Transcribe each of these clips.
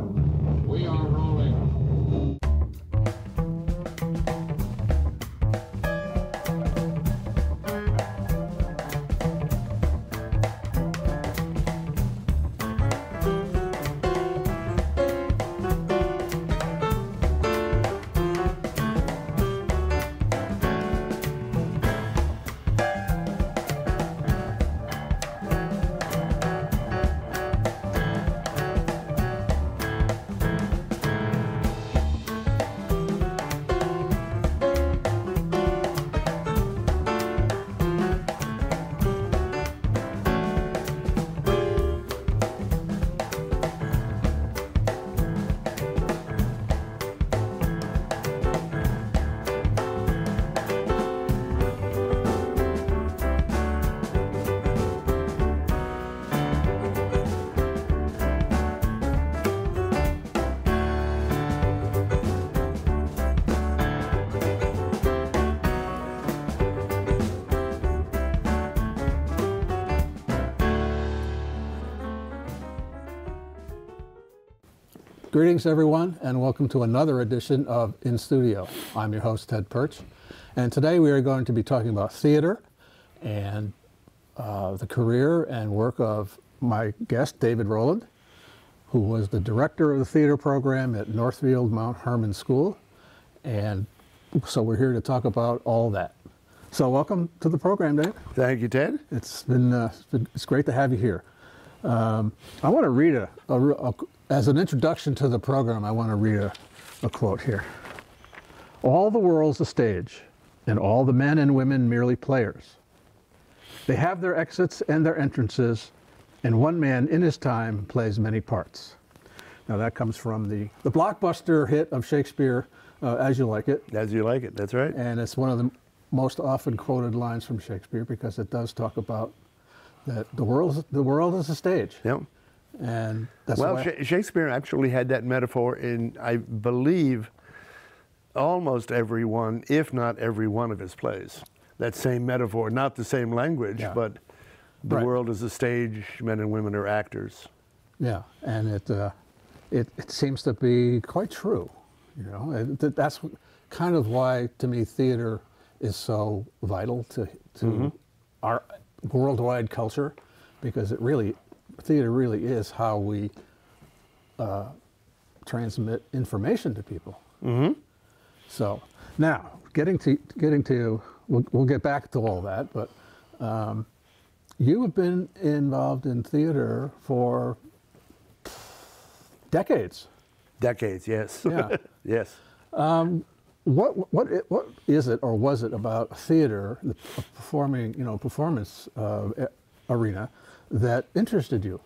We are rolling. Greetings, everyone, and welcome to another edition of In Studio. I'm your host, Ted Perch, and today we are going to be talking about theater and the career and work of my guest, David Rowland, who was the director of the theater program at Northfield Mount Hermon School, and so we're here to talk about all that. So welcome to the program, Dave. Thank you, Ted. It's great to have you here. I want to read as an introduction to the program, I want to read a quote here. All the world's a stage, and all the men and women merely players. They have their exits and their entrances, and one man in his time plays many parts. Now that comes from the blockbuster hit of Shakespeare, As You Like It. As You Like It, that's right. And it's one of the most often quoted lines from Shakespeare because it does talk about that the world is a stage. Yep. And that's Shakespeare actually had that metaphor in, I believe, almost every one, if not every one of his plays. That same metaphor, not the same language, yeah. But the world is a stage, men and women are actors. Yeah, and it seems to be quite true. You know, that's kind of why, to me, theater is so vital to our worldwide culture, because theater really is how we transmit information to people. Mm-hmm. So now, getting to we'll get back to all that, but you have been involved in theater for decades. Decades, yes. Yeah. Yes. What is it, or was it, about theater, the performance arena, that interested you?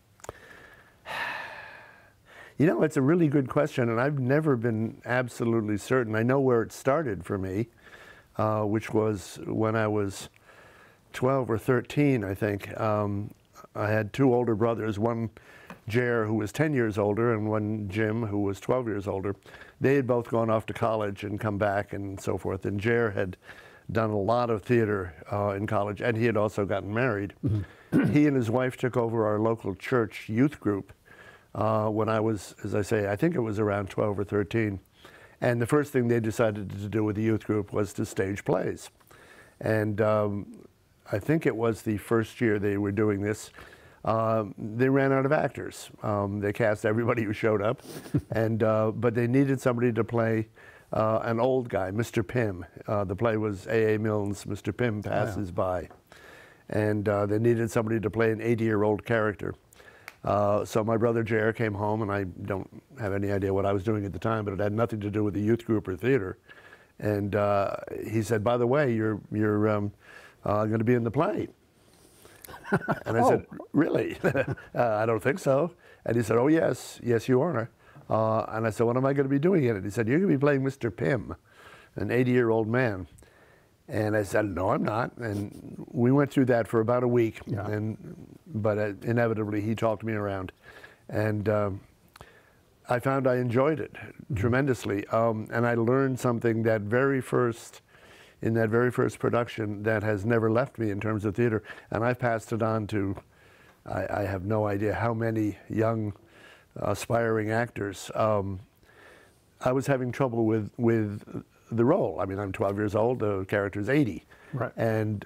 You know, it's a really good question, and I've never been absolutely certain. I know where it started for me, which was when I was 12 or 13, I think. I had two older brothers, one Jer, who was 10 years older, and one Jim, who was 12 years older. They had both gone off to college and come back and so forth, and Jer had done a lot of theater in college, and he had also gotten married. Mm-hmm. He and his wife took over our local church youth group when I was, as I say, I think it was around 12 or 13. And the first thing they decided to do with the youth group was to stage plays. And I think it was the first year they were doing this. They ran out of actors. They cast everybody who showed up, and but they needed somebody to play an old guy, Mr. Pym. The play was A.A. Milne's Mr. Pym Passes By. And they needed somebody to play an 80-year-old character. So my brother Jer came home, and I don't have any idea what I was doing at the time, but it had nothing to do with the youth group or theater. And he said, "By the way, you're going to be in the play." And I said, "Really?" "I don't think so." And he said, "Oh, yes, you are." And I said, "What am I going to be doing in it?" He said, "You're going to be playing Mr. Pym, an 80-year-old man." And I said, "No, I'm not." And we went through that for about a week. Yeah. But inevitably, he talked me around. And I found I enjoyed it tremendously. And I learned something in that very first production that has never left me in terms of theater. And I've passed it on to, I have no idea how many young aspiring actors, I was having trouble with the role. I mean, I'm 12 years old, the character's 80. Right. And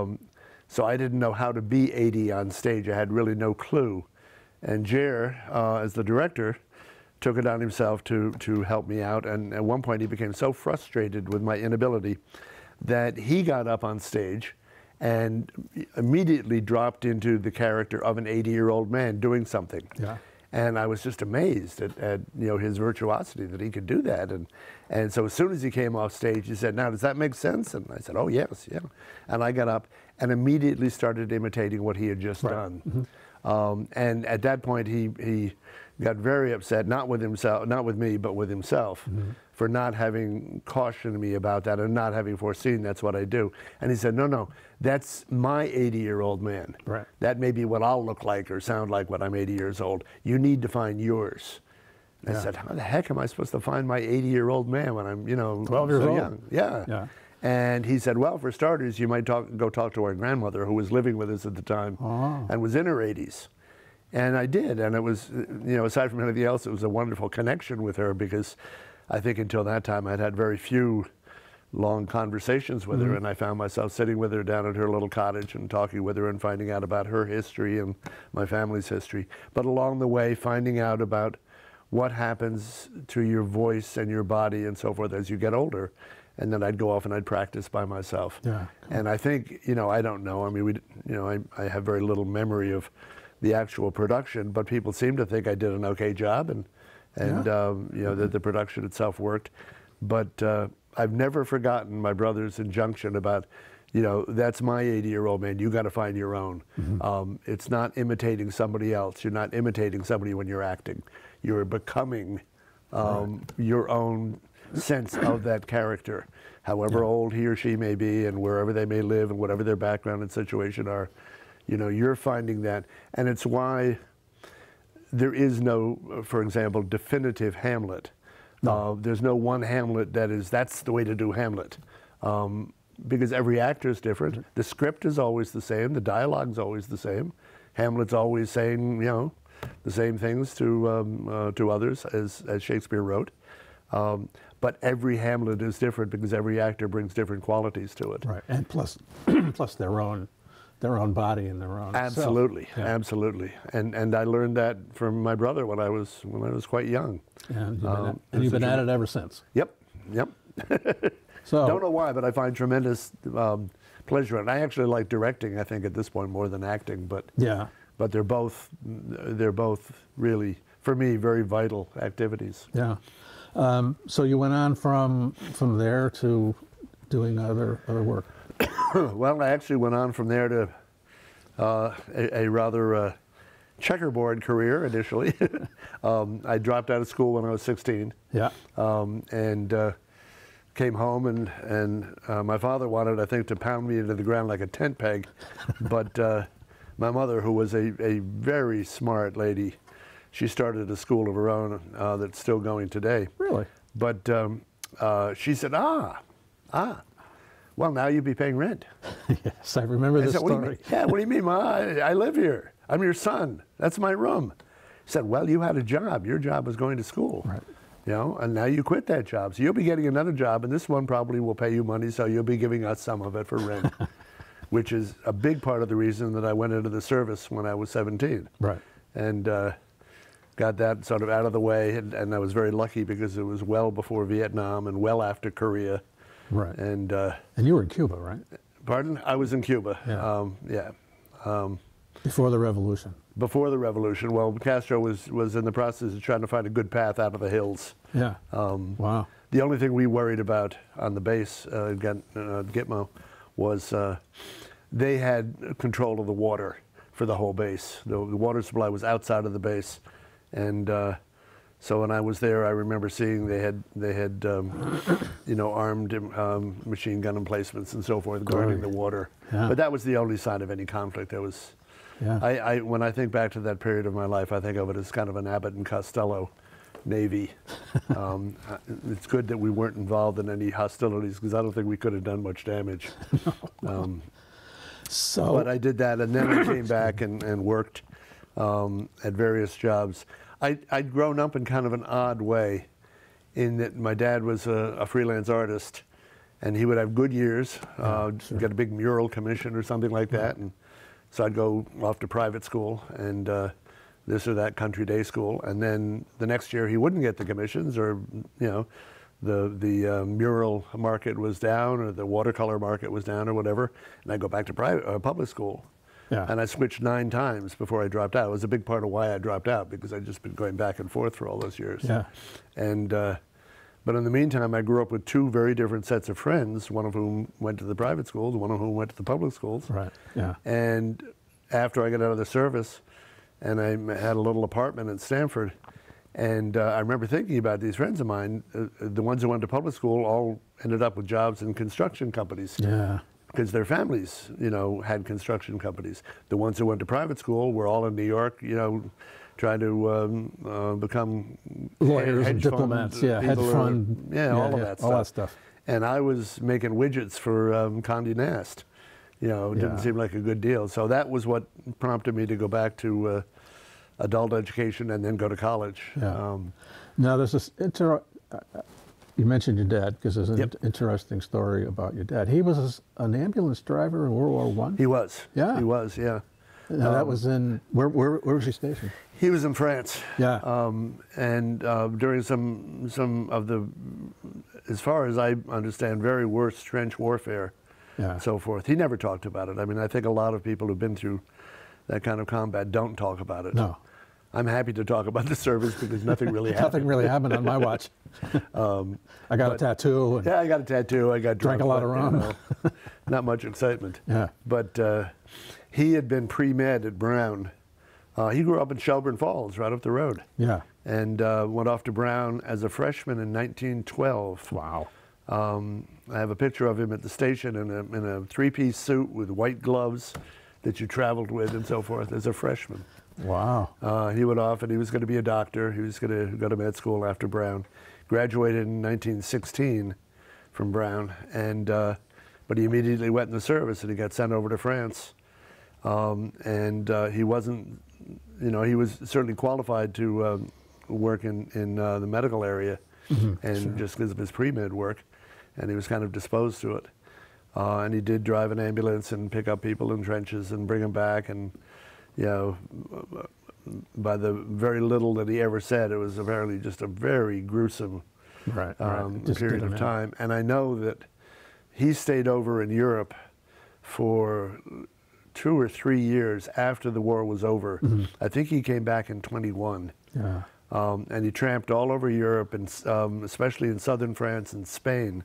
so I didn't know how to be 80 on stage. I had really no clue. And Jer, as the director, took it on himself to help me out. And at one point he became so frustrated with my inability that he got up on stage and immediately dropped into the character of an 80-year-old man doing something. Yeah. And I was just amazed at his virtuosity, that he could do that. And so as soon as he came off stage, he said, "Now, does that make sense?" And I said, "Oh, yes, yeah." And I got up and immediately started imitating what he had just done. Mm-hmm. And at that point, he got very upset, not with himself, not with me, but with himself, mm-hmm. for not having cautioned me about that and not having foreseen that's what I do. And he said, no, that's my 80-year-old man. Right. That may be what I'll look like or sound like when I'm 80 years old. You need to find yours. And I said, how the heck am I supposed to find my 80-year-old man when I'm, 12 years so old. young? Yeah. And he said, well, for starters, you might go talk to our grandmother, who was living with us at the time and was in her 80s. And I did, and it was, aside from anything else, it was a wonderful connection with her, because I think until that time I'd had very few long conversations with mm-hmm. her, and I found myself sitting with her down at her little cottage and talking with her and finding out about her history and my family's history. But along the way, finding out about what happens to your voice and your body and so forth as you get older. And then I'd go off and I'd practice by myself. Yeah. And I think, I don't know, I mean, I have very little memory of the actual production, but people seem to think I did an okay job, and that the production itself worked. But I've never forgotten my brother's injunction about, that's my 80-year-old man, you got to find your own. Mm-hmm. It's not imitating somebody else. You're not imitating somebody when you're acting. You're becoming your own sense of that character, however old he or she may be and wherever they may live and whatever their background and situation are. You're finding that, and it's why there is no, for example, definitive Hamlet. No. There's no one Hamlet that's the way to do Hamlet, because every actor is different. Mm-hmm. The script is always the same. The dialogue's always the same. Hamlet's always saying, the same things to others as Shakespeare wrote. But every Hamlet is different because every actor brings different qualities to it. Right, and plus their own body and their own absolutely self. Yeah. Absolutely. And I learned that from my brother when I was quite young. And you've been at it ever since. Yep. So don't know why, but I find tremendous pleasure in it. I actually like directing, I think, at this point more than acting, but they're both really, for me, very vital activities. Yeah. So you went on from there to doing other work. Well, I actually went on from there to a rather checkerboard career initially. I dropped out of school when I was 16. Yeah. And came home, and my father wanted, I think, to pound me into the ground like a tent peg. But my mother, who was a very smart lady, she started a school of her own that's still going today. Really? But she said, well, now you'd be paying rent. Yes, I remember this story. What do you mean, Ma? I live here. I'm your son. That's my room. She said, well, you had a job. Your job was going to school. Right. And now you quit that job. So you'll be getting another job, and this one probably will pay you money, so you'll be giving us some of it for rent, which is a big part of the reason that I went into the service when I was 17. Right. And got that sort of out of the way, and I was very lucky because it was well before Vietnam and well after Korea. Right. And you were in Cuba, right? Pardon? I was in Cuba. Yeah. Before the revolution. Before the revolution. Well, Castro was in the process of trying to find a good path out of the hills. Yeah. Wow. The only thing we worried about on the base, Gitmo, was they had control of the water for the whole base. The water supply was outside of the base, and so when I was there, I remember seeing they had armed machine gun emplacements and so forth guarding the water. Yeah. But that was the only sign of any conflict. There was. Yeah. When I think back to that period of my life, I think of it as kind of an Abbott and Costello Navy. It's good that we weren't involved in any hostilities, because I don't think we could have done much damage. No. But I did that, and then I came back and worked at various jobs. I'd grown up in kind of an odd way, in that my dad was a freelance artist, and he would have good years, get a big mural commission or something like that, and so I'd go off to private school and this or that country day school, and then the next year he wouldn't get the commissions, or the mural market was down, or the watercolor market was down, or whatever, and I'd go back to public school. Yeah. And I switched 9 times before I dropped out. It was a big part of why I dropped out, because I'd just been going back and forth for all those years. Yeah. And but in the meantime, I grew up with 2 very different sets of friends, one of whom went to the private schools, one of whom went to the public schools. Right. Yeah. And after I got out of the service, and I had a little apartment in Stamford, and I remember thinking about these friends of mine, the ones who went to public school all ended up with jobs in construction companies. Yeah. Because their families, had construction companies. The ones who went to private school were all in New York, trying to become lawyers and hedge diplomats, fund hedge people, fund, all of that stuff. All that stuff. And I was making widgets for Condé Nast. It didn't seem like a good deal. So that was what prompted me to go back to adult education and then go to college. Yeah. Now there's this you mentioned your dad, because there's an interesting story about your dad. He was an ambulance driver in World War I? He was. Yeah. He was, yeah. Now that was in, where was he stationed? He was in France. Yeah. And during some of the, as far as I understand, very worst trench warfare, and so forth. He never talked about it. I mean, I think a lot of people who've been through that kind of combat don't talk about it. No. I'm happy to talk about the service because nothing really happened. Nothing really happened on my watch. I got a tattoo. Yeah, I got a tattoo. I got drank drunk, a lot of rum. Not much excitement. Yeah. But he had been pre-med at Brown. He grew up in Shelburne Falls, right up the road. Yeah. And went off to Brown as a freshman in 1912. Wow. I have a picture of him at the station in a 3-piece suit with white gloves that you traveled with and so forth as a freshman. Wow. He went off and he was going to be a doctor. He was going to go to med school after Brown. Graduated in 1916 from Brown, and but he immediately went in the service and he got sent over to France. He wasn't, he was certainly qualified to work in the medical area, and just because of his pre-med work, and he was kind of disposed to it. And he did drive an ambulance and pick up people in trenches and bring them back, and by the very little that he ever said, it was apparently just a very gruesome period of time. And I know that he stayed over in Europe for 2 or 3 years after the war was over. I think he came back in 21. Yeah. And he tramped all over Europe, and especially in southern France and Spain,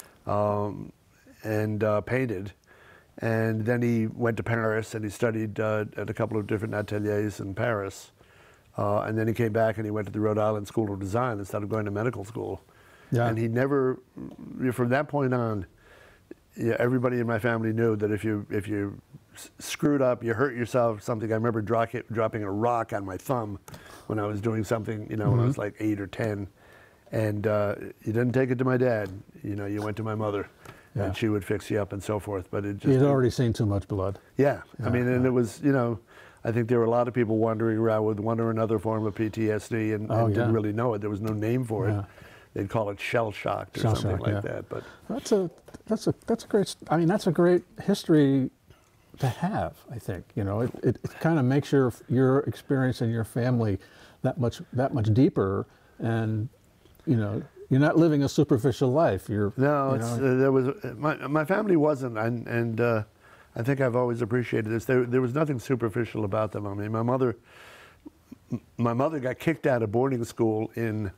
and painted. And then he went to Paris and he studied at a couple of different ateliers in Paris. And then he came back and he went to the Rhode Island School of Design instead of going to medical school. Yeah. And he never, from that point on, everybody in my family knew that if you screwed up, you hurt yourself, something. I remember dropping a rock on my thumb when I was doing something, when I was like 8 or 10. And you didn't take it to my dad, you went to my mother. Yeah. And she would fix you up and so forth, but it just... He'd already seen too much blood. Yeah, I mean, and it was, I think there were a lot of people wandering around with one or another form of PTSD and didn't really know it. There was no name for it. They'd call it shell-shocked or something like that. But that's a great, I mean, that's a great history to have, I think. It kind of makes your experience and your family that much deeper, and, you're not living a superficial life. There was my family wasn't, and I think I've always appreciated this. There was nothing superficial about them. I mean, my mother got kicked out of boarding school in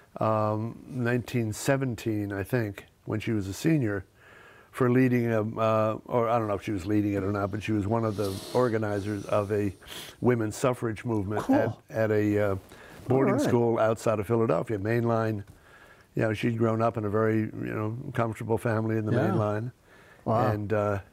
1917, I think, when she was a senior, for leading or I don't know if she was leading it or not, but she was one of the organizers of a women's suffrage movement at a boarding school outside of Philadelphia, mainline. She'd grown up in a very, comfortable family in the main line. Wow. And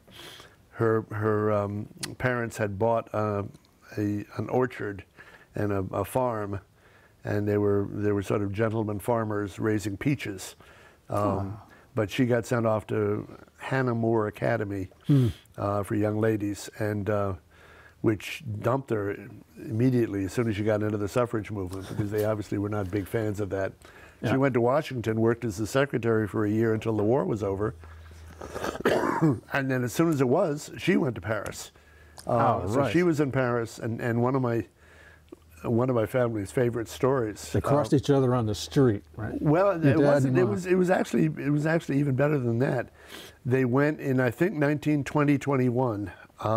her parents had bought an orchard and a farm, and they were sort of gentlemen farmers raising peaches. But she got sent off to Hannah More Academy for young ladies, and which dumped her immediately as soon as she got into the suffrage movement, because they obviously were not big fans of that. Yeah. She went to Washington, worked as the secretary for a year until the war was over. And then as soon as it was, she went to Paris. So she was in Paris, and one of my family's favorite stories. They crossed each other on the street, right? Well, Your it dad wasn't. and It was actually even better than that. They went in, I think, 1921.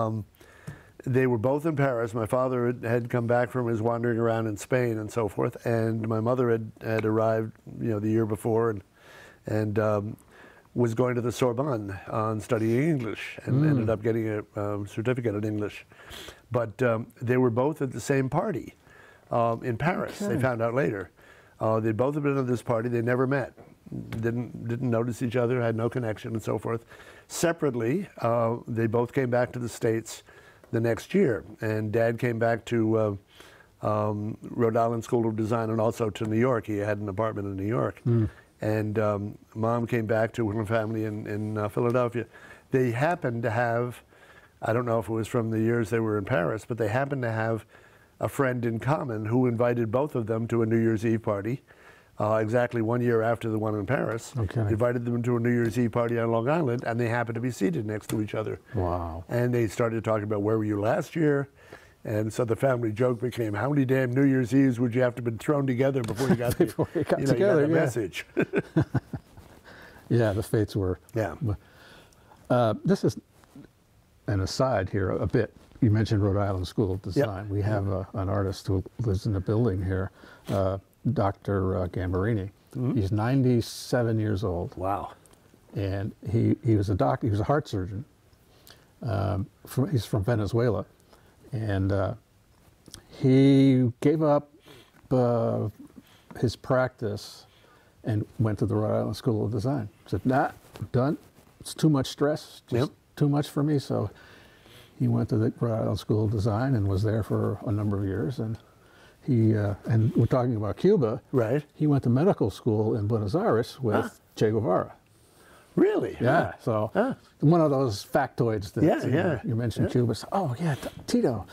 They were both in Paris. My father had come back from his wandering around in Spain and so forth, and my mother had arrived, the year before, and was going to the Sorbonne on studying English, and ended up getting a certificate in English. But they were both at the same party in Paris. Okay. They found out later. They both had been at this party. They never met. Didn't notice each other. Had no connection, and so forth. Separately, they both came back to the States the next year, and Dad came back to Rhode Island School of Design and also to New York. He had an apartment in New York. And Mom came back to her family in Philadelphia. They happened to have, I don't know if it was from the years they were in Paris, but they happened to have a friend in common who invited both of them to a New Year's Eve party, exactly 1 year after the one in Paris. Okay. Invited them to a New Year's Eve party on Long Island, and they happened to be seated next to each other. Wow. And they started talking about, where were you last year? And so the family joke became, how many damn New Year's Eves would you have to have been thrown together before you got, Before you got you together, got the yeah. message? Yeah, the fates were. Yeah. This is an aside here a bit. You mentioned Rhode Island School of Design. We have an artist who lives in the building here, Dr. Gambarini. He's 97 years old. Wow. And he was a doctor. He was a heart surgeon. He's from Venezuela. And he gave up his practice and went to the Rhode Island School of Design. Said, nah, I'm done. It's too much stress, just too much for me. So he went to the Rhode Island School of Design and was there for a number of years. And and we're talking about Cuba. Right. He went to medical school in Buenos Aires with Che Guevara. Really? Yeah, so one of those factoids that you mentioned Cuba. So, oh yeah, Tito.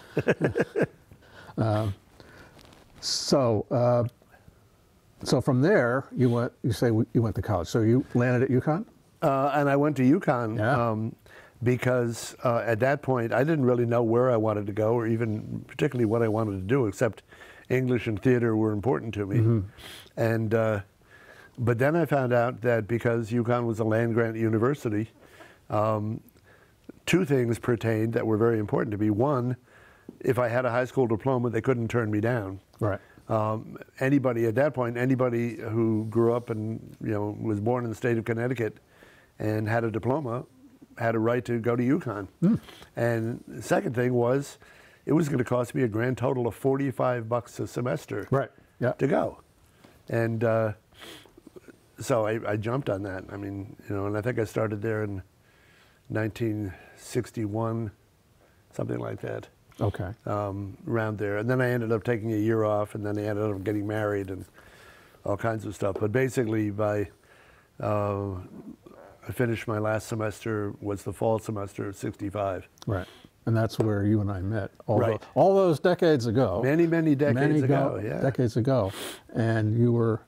So from there you went. You say you went to college. So you landed at UConn. And I went to UConn because at that point I didn't really know where I wanted to go, or even particularly what I wanted to do, except English and theater were important to me. And but then I found out that because UConn was a land-grant university, two things pertained that were very important to me. One, if I had a high school diploma, they couldn't turn me down. Right. Anybody at that point, anybody who grew up and was born in the state of Connecticut and had a diploma had a right to go to UConn. And the second thing was, it was going to cost me a grand total of $45 a semester to go. And so I jumped on that. I mean, and I think I started there in 1961, something like that. Okay. Around there. And then I ended up taking a year off, and then I ended up getting married and all kinds of stuff. But basically, I finished my last semester, was the fall semester of '65. Right. And that's where you and I met. All those decades ago. Many decades ago, yeah. Decades ago. And you were,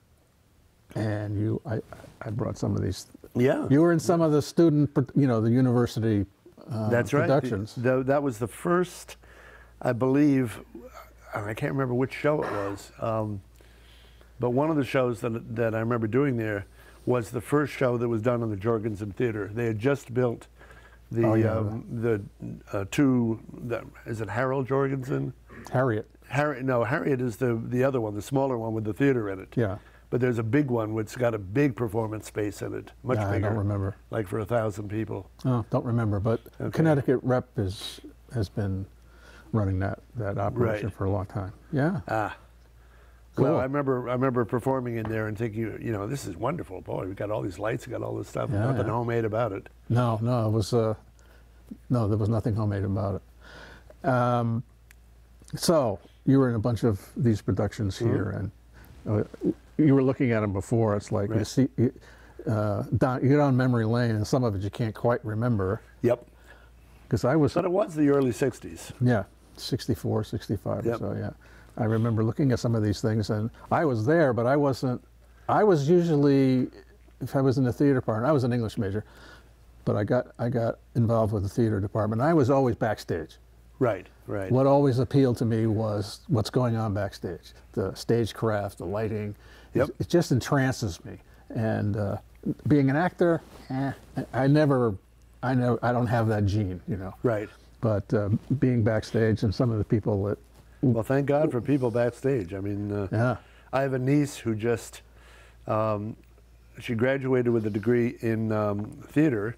I brought some of these. Yeah. You were in some of the student, the university That's productions. Right. That was the first, I believe, I can't remember which show it was, but one of the shows that I remember doing there was the first show that was done in the Jorgensen Theater. They had just built the two, is it Harold Jorgensen? Harriet. Harriet is the other one, the smaller one with the theater in it. Yeah. But there's a big one which got a big performance space in it, much bigger. I don't remember. Like for 1,000 people. Oh, don't remember. But Connecticut Rep has been running that operation for a long time. Yeah. Cool. Well, I remember performing in there and thinking, this is wonderful. Boy, we got all these lights, we got all this stuff. Nothing homemade about it. No, it was no, there was nothing homemade about it. So you were in a bunch of these productions here, and you were looking at them before. It's like you see, you get on memory lane, and some of it you can't quite remember. Yep. Because I was. But it was the early '60s. Yeah. 64, 65 Yep. or so, yeah. I remember looking at some of these things, and I was there, but I wasn't, I was usually, if I was in the theater department, I was an English major, but I got involved with the theater department. I was always backstage. Right, right. What always appealed to me was what's going on backstage, the stagecraft, the lighting. Yep. It just entrances me. And being an actor, I don't have that gene, you know. Right. But being backstage and some of the people that. Well, thank God for people backstage. I mean, Yeah. I have a niece who just, she graduated with a degree in theater,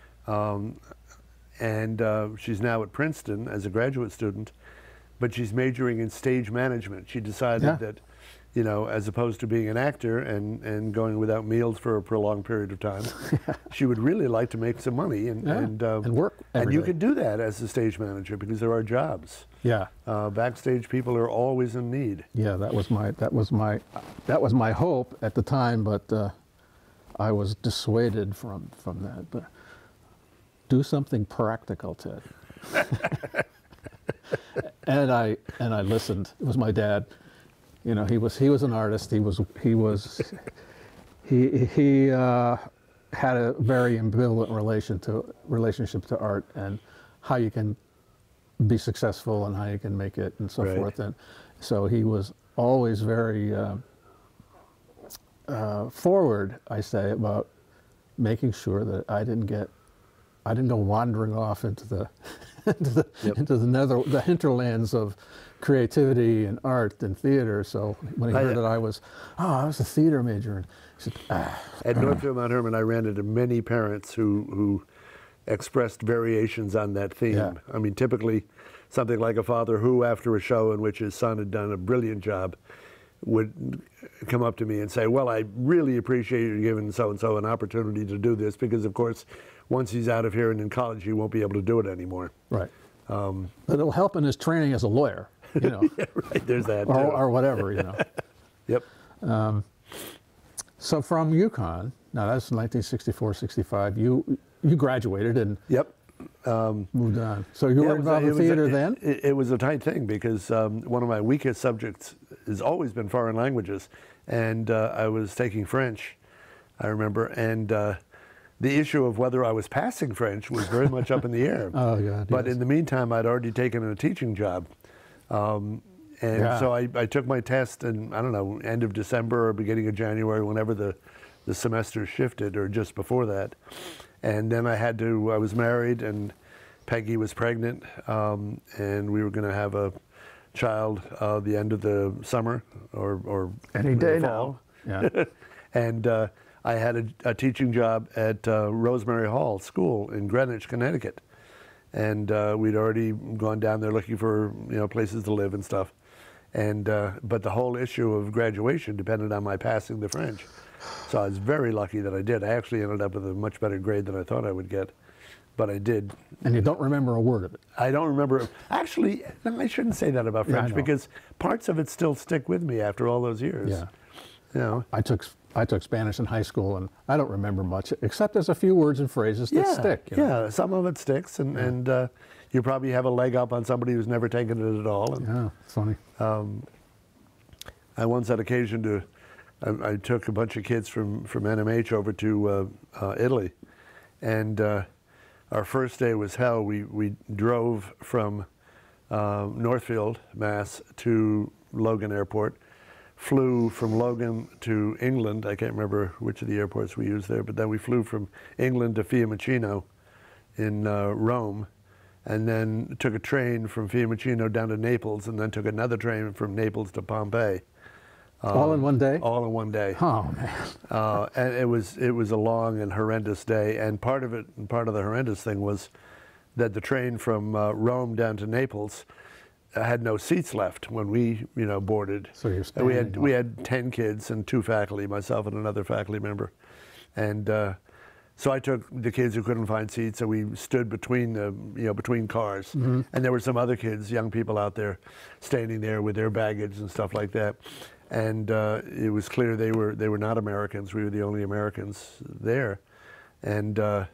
and she's now at Princeton as a graduate student, but she's majoring in stage management. She decided that, you know, as opposed to being an actor and going without meals for a prolonged period of time, she would really like to make some money and work every and you day. could do that as a stage manager because there are jobs. Yeah. Backstage people are always in need. Yeah, that was my hope at the time, but I was dissuaded from that. But do something practical, Ted. and I listened. It was my dad. You know, he was an artist. He had a very ambivalent relationship to art and how you can be successful and how you can make it and so forth. And so he was always very forward, I say, about making sure that I didn't go wandering off into the the hinterlands of creativity and art and theater. So when he heard that I was a theater major, and he said, At Northfield Mount Hermon, I ran into many parents who expressed variations on that theme. Yeah. I mean, typically something like a father who, after a show in which his son had done a brilliant job, would come up to me and say, well, I really appreciate you giving so-and-so an opportunity to do this because, of course, once he's out of here and in college, he won't be able to do it anymore. right. But it'll help in his training as a lawyer, you know. Yeah, right, there's that, too. or whatever, you know. Yep. So from UConn, now that's 1964, 65, you graduated and Yep. moved on. So you were involved in theater then? It was a tight thing because one of my weakest subjects has always been foreign languages. And I was taking French, I remember, and the issue of whether I was passing French was very much up in the air. Oh, God, But yes. in the meantime, I'd already taken a teaching job. So I took my test in, I don't know, end of December or beginning of January, whenever the semester shifted, or just before that. And then I was married, and Peggy was pregnant, and we were going to have a child the end of the summer or Any day fall. now. Yeah. And I had a teaching job at Rosemary Hall School in Greenwich, Connecticut. And we'd already gone down there looking for places to live and stuff. And but the whole issue of graduation depended on my passing the French. So I was very lucky that I did. I actually ended up with a much better grade than I thought I would get, but I did. And you don't remember a word of it? I don't remember. Actually, no, I shouldn't say that about French because parts of it still stick with me after all those years. Yeah. You know. I took Spanish in high school, and I don't remember much, except there's a few words and phrases that stick. You know? Yeah, some of it sticks, and you probably have a leg up on somebody who's never taken it at all. And, Yeah, it's funny. I once had occasion to, I took a bunch of kids from NMH over to Italy, and our first day was hell. We drove from Northfield, Mass. To Logan Airport, flew from Logan to England. I can't remember which of the airports we used there, but then we flew from England to Fiumicino in Rome, and then took a train from Fiumicino down to Naples, and then took another train from Naples to Pompeii. All in one day? All in one day. Oh, man. And it was a long and horrendous day. And part of the horrendous thing was that the train from Rome down to Naples had no seats left when we boarded. So you're And standing. we had 10 kids and 2 faculty, myself and another faculty member, and so I took the kids who couldn't find seats, so we stood between cars, Mm-hmm. and there were some other kids, young people out there, standing there with their baggage and stuff like that, and it was clear they were not Americans. We were the only Americans there, and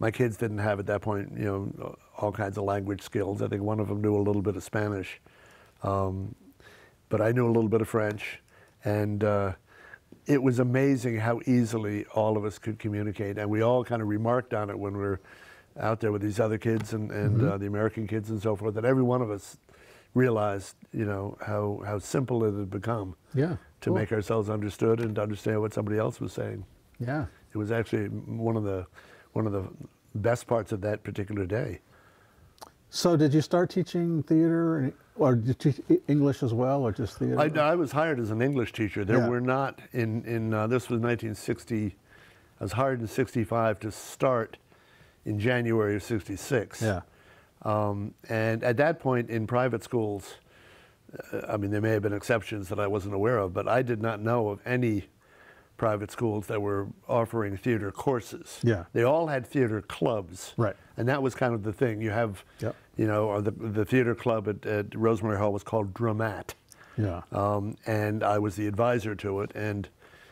My kids didn't have at that point, you know, all kinds of language skills. I think one of them knew a little bit of Spanish, but I knew a little bit of French, and it was amazing how easily all of us could communicate, and we all kind of remarked on it when we were out there with these other kids and the American kids and so forth, that every one of us realized, you know, how simple it had become to make ourselves understood and to understand what somebody else was saying. Yeah. It was actually one of the best parts of that particular day. So did you start teaching theater, or did you teach English as well, or just theater? I was hired as an English teacher. There were not, this was 1960, I was hired in 65 to start in January of 66. Yeah. And at that point in private schools, I mean, there may have been exceptions that I wasn't aware of, but I did not know of any private schools that were offering theater courses. Yeah. They all had theater clubs. Right. And that was kind of the thing. You have, you know, or the theater club at Rosemary Hall was called Dramat. Yeah. And I was the advisor to it, and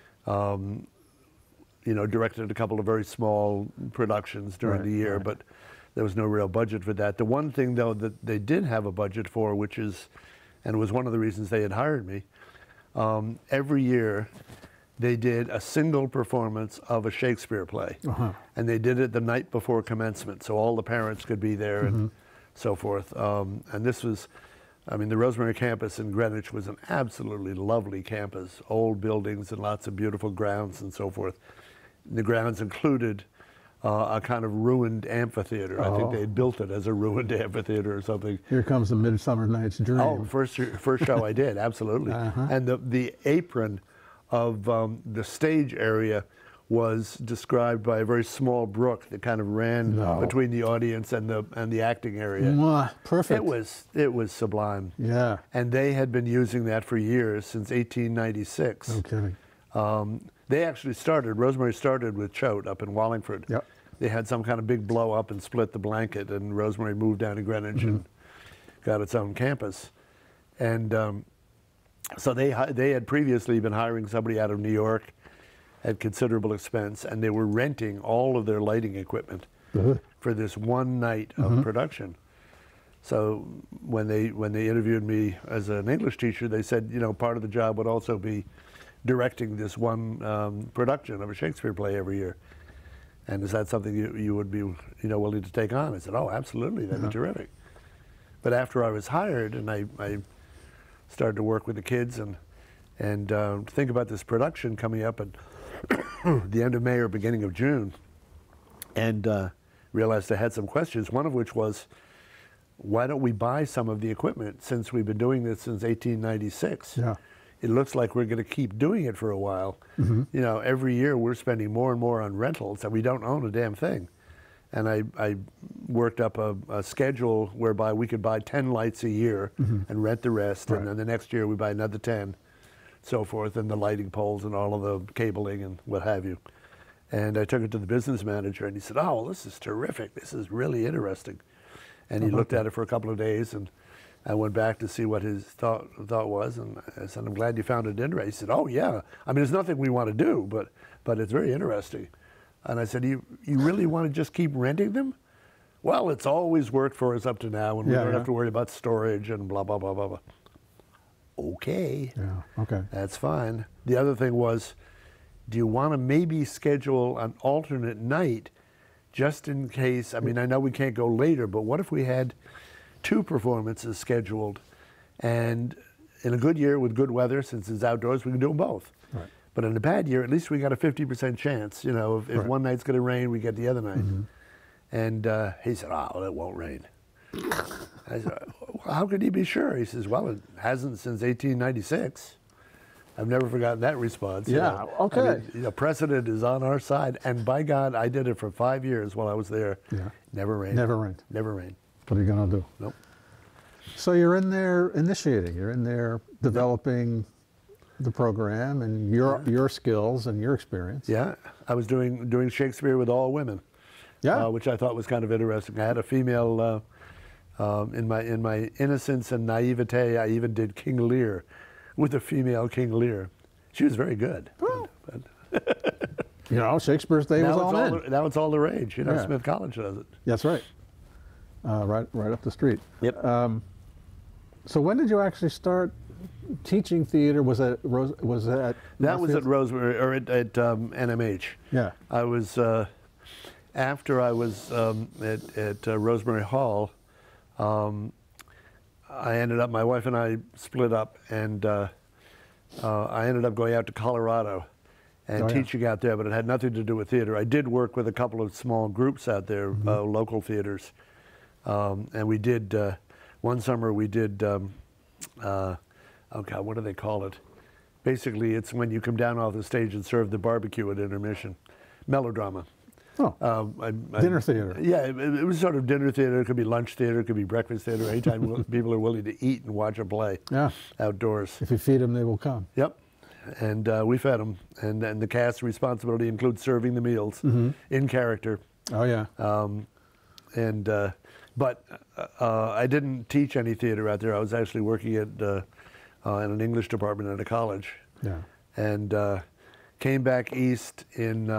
you know, directed a couple of very small productions during the year, but there was no real budget for that. The one thing, though, that they did have a budget for, which is, and it was one of the reasons they had hired me, every year they did a single performance of a Shakespeare play. And they did it the night before commencement, so all the parents could be there and so forth. And this was, I mean, the Rosemary campus in Greenwich was an absolutely lovely campus, old buildings and lots of beautiful grounds and so forth. The grounds included a kind of ruined amphitheater. I think they had built it as a ruined amphitheater or something. Here comes the Midsummer Night's Dream. Oh, first show I did, absolutely. And the apron of the stage area was described by a very small brook that kind of ran between the audience and the acting area. Perfect. It was sublime. Yeah. And they had been using that for years, since 1896. No kidding. They actually started, Rosemary started with Choate up in Wallingford. Yep. They had some kind of big blow up and split the blanket, and Rosemary moved down to Greenwich and got its own campus. And so they had previously been hiring somebody out of New York at considerable expense, and they were renting all of their lighting equipment for this one night of production. So when they interviewed me as an English teacher, they said, you know, part of the job would also be directing this one production of a Shakespeare play every year. And is that something you would be, you know, willing to take on? I said, oh, absolutely, that'd be terrific. But after I was hired and I started to work with the kids and think about this production coming up at the end of May or beginning of June, and realized I had some questions, one of which was, why don't we buy some of the equipment, since we've been doing this since 1896? Yeah. It looks like we're going to keep doing it for a while. You know, every year we're spending more and more on rentals, and we don't own a damn thing. And I worked up a schedule whereby we could buy 10 lights a year and rent the rest, and then the next year we buy another 10, so forth, and the lighting poles and all of the cabling and what have you. And I took it to the business manager, and he said, oh, well, this is terrific. This is really interesting. And he looked at it for a couple of days, and I went back to see what his thought was, and I said, I'm glad you found it interesting. He said, oh, yeah. I mean, there's nothing we want to do, but it's very interesting. And I said, you really want to just keep renting them? Well, it's always worked for us up to now, and we don't have to worry about storage and blah, blah, blah, blah, blah. Okay. Yeah, okay. That's fine. The other thing was, do you want to maybe schedule an alternate night just in case? I mean, I know we can't go later, but what if we had 2 performances scheduled, and in a good year with good weather, since it's outdoors, we can do them both. Right. But in a bad year, at least we got a 50% chance. You know, if one night's going to rain, we get the other night. And he said, oh, well, it won't rain. I said, well, how could he be sure? He says, well, it hasn't since 1896. I've never forgotten that response. Yeah, okay. I mean, you know, precedent is on our side, and by God, I did it for 5 years while I was there. Yeah. Never rained. Never rained. Never rained. What are you going to do? Nope. So you're in there initiating, you're in there developing the program and your skills and your experience. Yeah, I was doing Shakespeare with all women. Yeah. Which I thought was kind of interesting. I had a female, in my innocence and naivete, I even did King Lear with a female King Lear. She was very good. Oh. You know, Shakespeare's day was all in. Now it's all the rage. You know, Yeah. Smith College does it. That's right. Right up the street. Yep. So when did you actually start teaching theater? Was that That was at Rosemary, or at NMH. Yeah. I was, after I was at Rosemary Hall, I ended up, my wife and I split up, and I ended up going out to Colorado and teaching out there, but it had nothing to do with theater. I did work with a couple of small groups out there, local theaters. And we did, one summer we did, oh God, what do they call it? Basically, it's when you come down off the stage and serve the barbecue at intermission. Melodrama. Oh, dinner theater. Yeah, it was sort of dinner theater. It could be lunch theater. It could be breakfast theater. Anytime people are willing to eat and watch a play outdoors. If you feed them, they will come. Yep. And we fed them. And the cast's responsibility includes serving the meals in character. Oh, yeah. But I didn't teach any theater out there. I was actually working at in an English department at a college. Yeah. And came back east in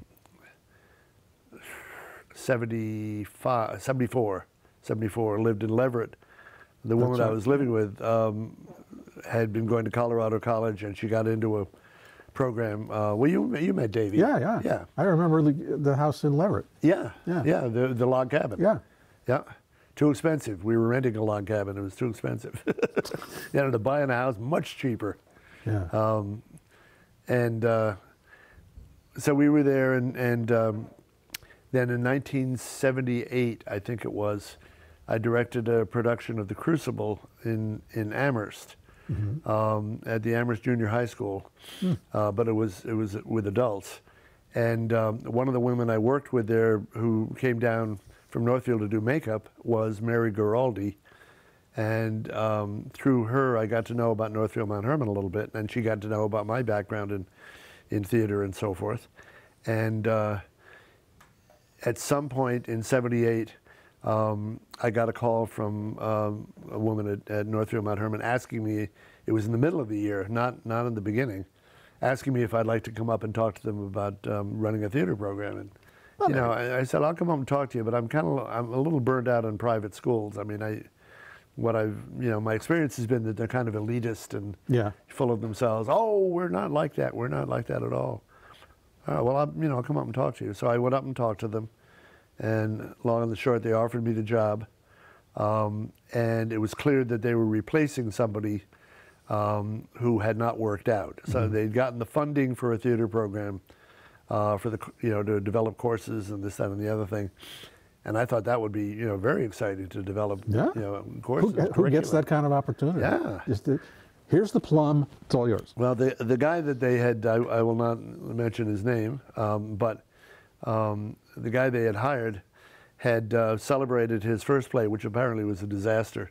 74, lived in Leverett. The woman I was living with had been going to Colorado College, and she got into a program. Well, you met Davey. Yeah. I remember the house in Leverett. Yeah, the log cabin. Yeah. Too expensive. We were renting a log cabin. It was too expensive. You ended up buying a house much cheaper. Yeah. So we were there, and then in 1978, I think it was, I directed a production of The Crucible in Amherst, at the Amherst Junior High School, but it was with adults. And one of the women I worked with there, who came down from Northfield to do makeup, was Mary Giraldi. And through her, I got to know about Northfield Mount Hermon a little bit, and she got to know about my background in theater and so forth. And at some point in '78, I got a call from a woman at Northfield Mount Hermon asking me, it was in the middle of the year, not in the beginning, asking me if I'd like to come up and talk to them about running a theater program. And you know, I said, I'll come up and talk to you, but I'm a little burned out on private schools. I mean, my experience has been that they're kind of elitist and full of themselves. Oh, we're not like that. We're not like that at all. Well, I'll come up and talk to you. So I went up and talked to them, and long and the short, they offered me the job, and it was clear that they were replacing somebody who had not worked out. So they'd gotten the funding for a theater program for to develop courses and this, that, and the other thing. And I thought that would be, very exciting to develop, courses. Who gets that kind of opportunity? Yeah. Here's the plum, it's all yours. Well, the guy that they had, I will not mention his name, but the guy they had hired had celebrated his first play, which apparently was a disaster.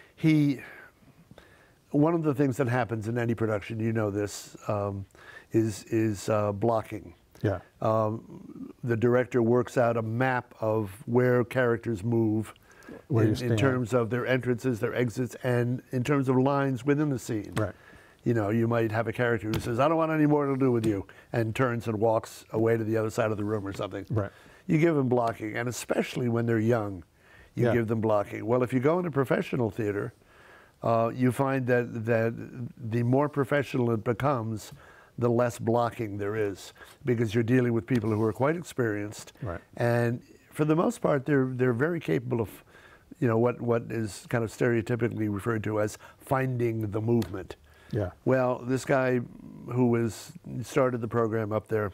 One of the things that happens in any production, this, is blocking. Yeah. The director works out a map of where characters move in terms of their entrances, their exits, and in terms of lines within the scene. Right. You might have a character who says, I don't want any more to do with you, and turns and walks away to the other side of the room or something. Right. You give them blocking, and especially when they're young, you give them blocking. Well, if you go into professional theater, you find that the more professional it becomes, the less blocking there is, because you're dealing with people who are quite experienced, and for the most part, they're very capable of, what is kind of stereotypically referred to as finding the movement. Yeah. Well, this guy who started the program up there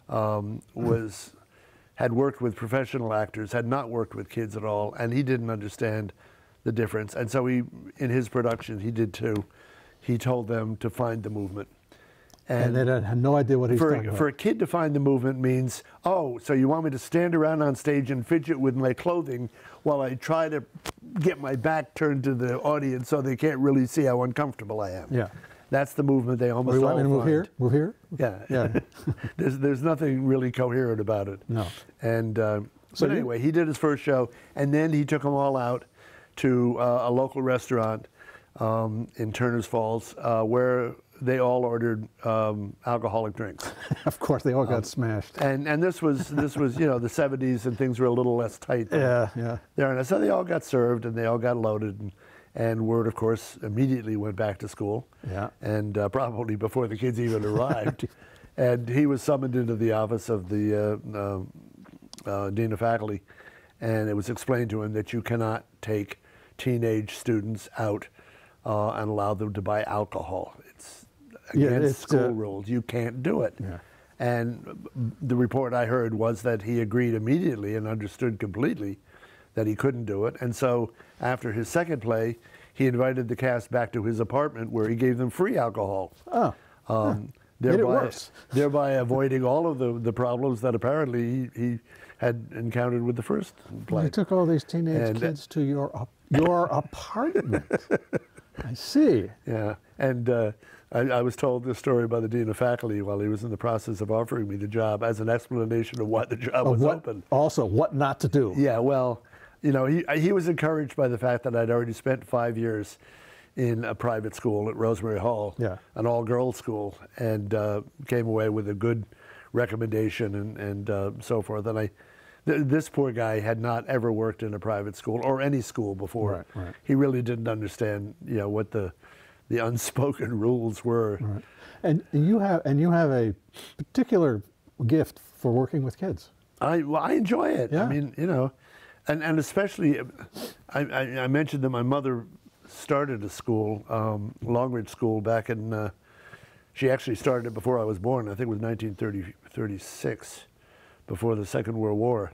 had worked with professional actors, had not worked with kids at all, and he didn't understand the difference. And so in his production, he did too. He told them to find the movement. And they had no idea what he's talking about. For a kid to find the movement means, oh, so you want me to stand around on stage and fidget with my clothing while I try to get my back turned to the audience so they can't really see how uncomfortable I am. Yeah. That's the movement they almost all find. You want me to move here? Move here? Yeah. There's nothing really coherent about it. No. And but anyway, he did his first show, and then he took them all out to a local restaurant in Turner's Falls, where they all ordered alcoholic drinks. Of course, they all got smashed. And this was the 70s, and things were a little less tight. Yeah. There, and so they all got served, and they all got loaded, and word, of course, immediately went back to school. Yeah. And probably before the kids even arrived, and he was summoned into the office of the dean of faculty, and it was explained to him that you cannot take teenage students out and allow them to buy alcohol. It's against school rules. You can't do it. Yeah. And the report I heard was that he agreed immediately and understood completely that he couldn't do it. And so after his second play, he invited the cast back to his apartment where he gave them free alcohol. Oh. Made it worse. Thereby avoiding all of the problems that apparently he had encountered with the first play. You took all these teenage kids to your apartment. I see. Yeah, and I was told this story by the dean of faculty while he was in the process of offering me the job as an explanation of why the job was open. Also, what not to do. Yeah, well, he was encouraged by the fact that I'd already spent 5 years in a private school at Rosemary Hall, an all-girls school, and came away with a good recommendation and so forth. And this poor guy had not ever worked in a private school or any school before. Right. He really didn't understand, what the unspoken rules were. Right. And you have a particular gift for working with kids. I enjoy it. Yeah. I mean, and especially, I mentioned that my mother started a school, Longridge School, back in, she actually started it before I was born. I think it was 1936, before the Second World War.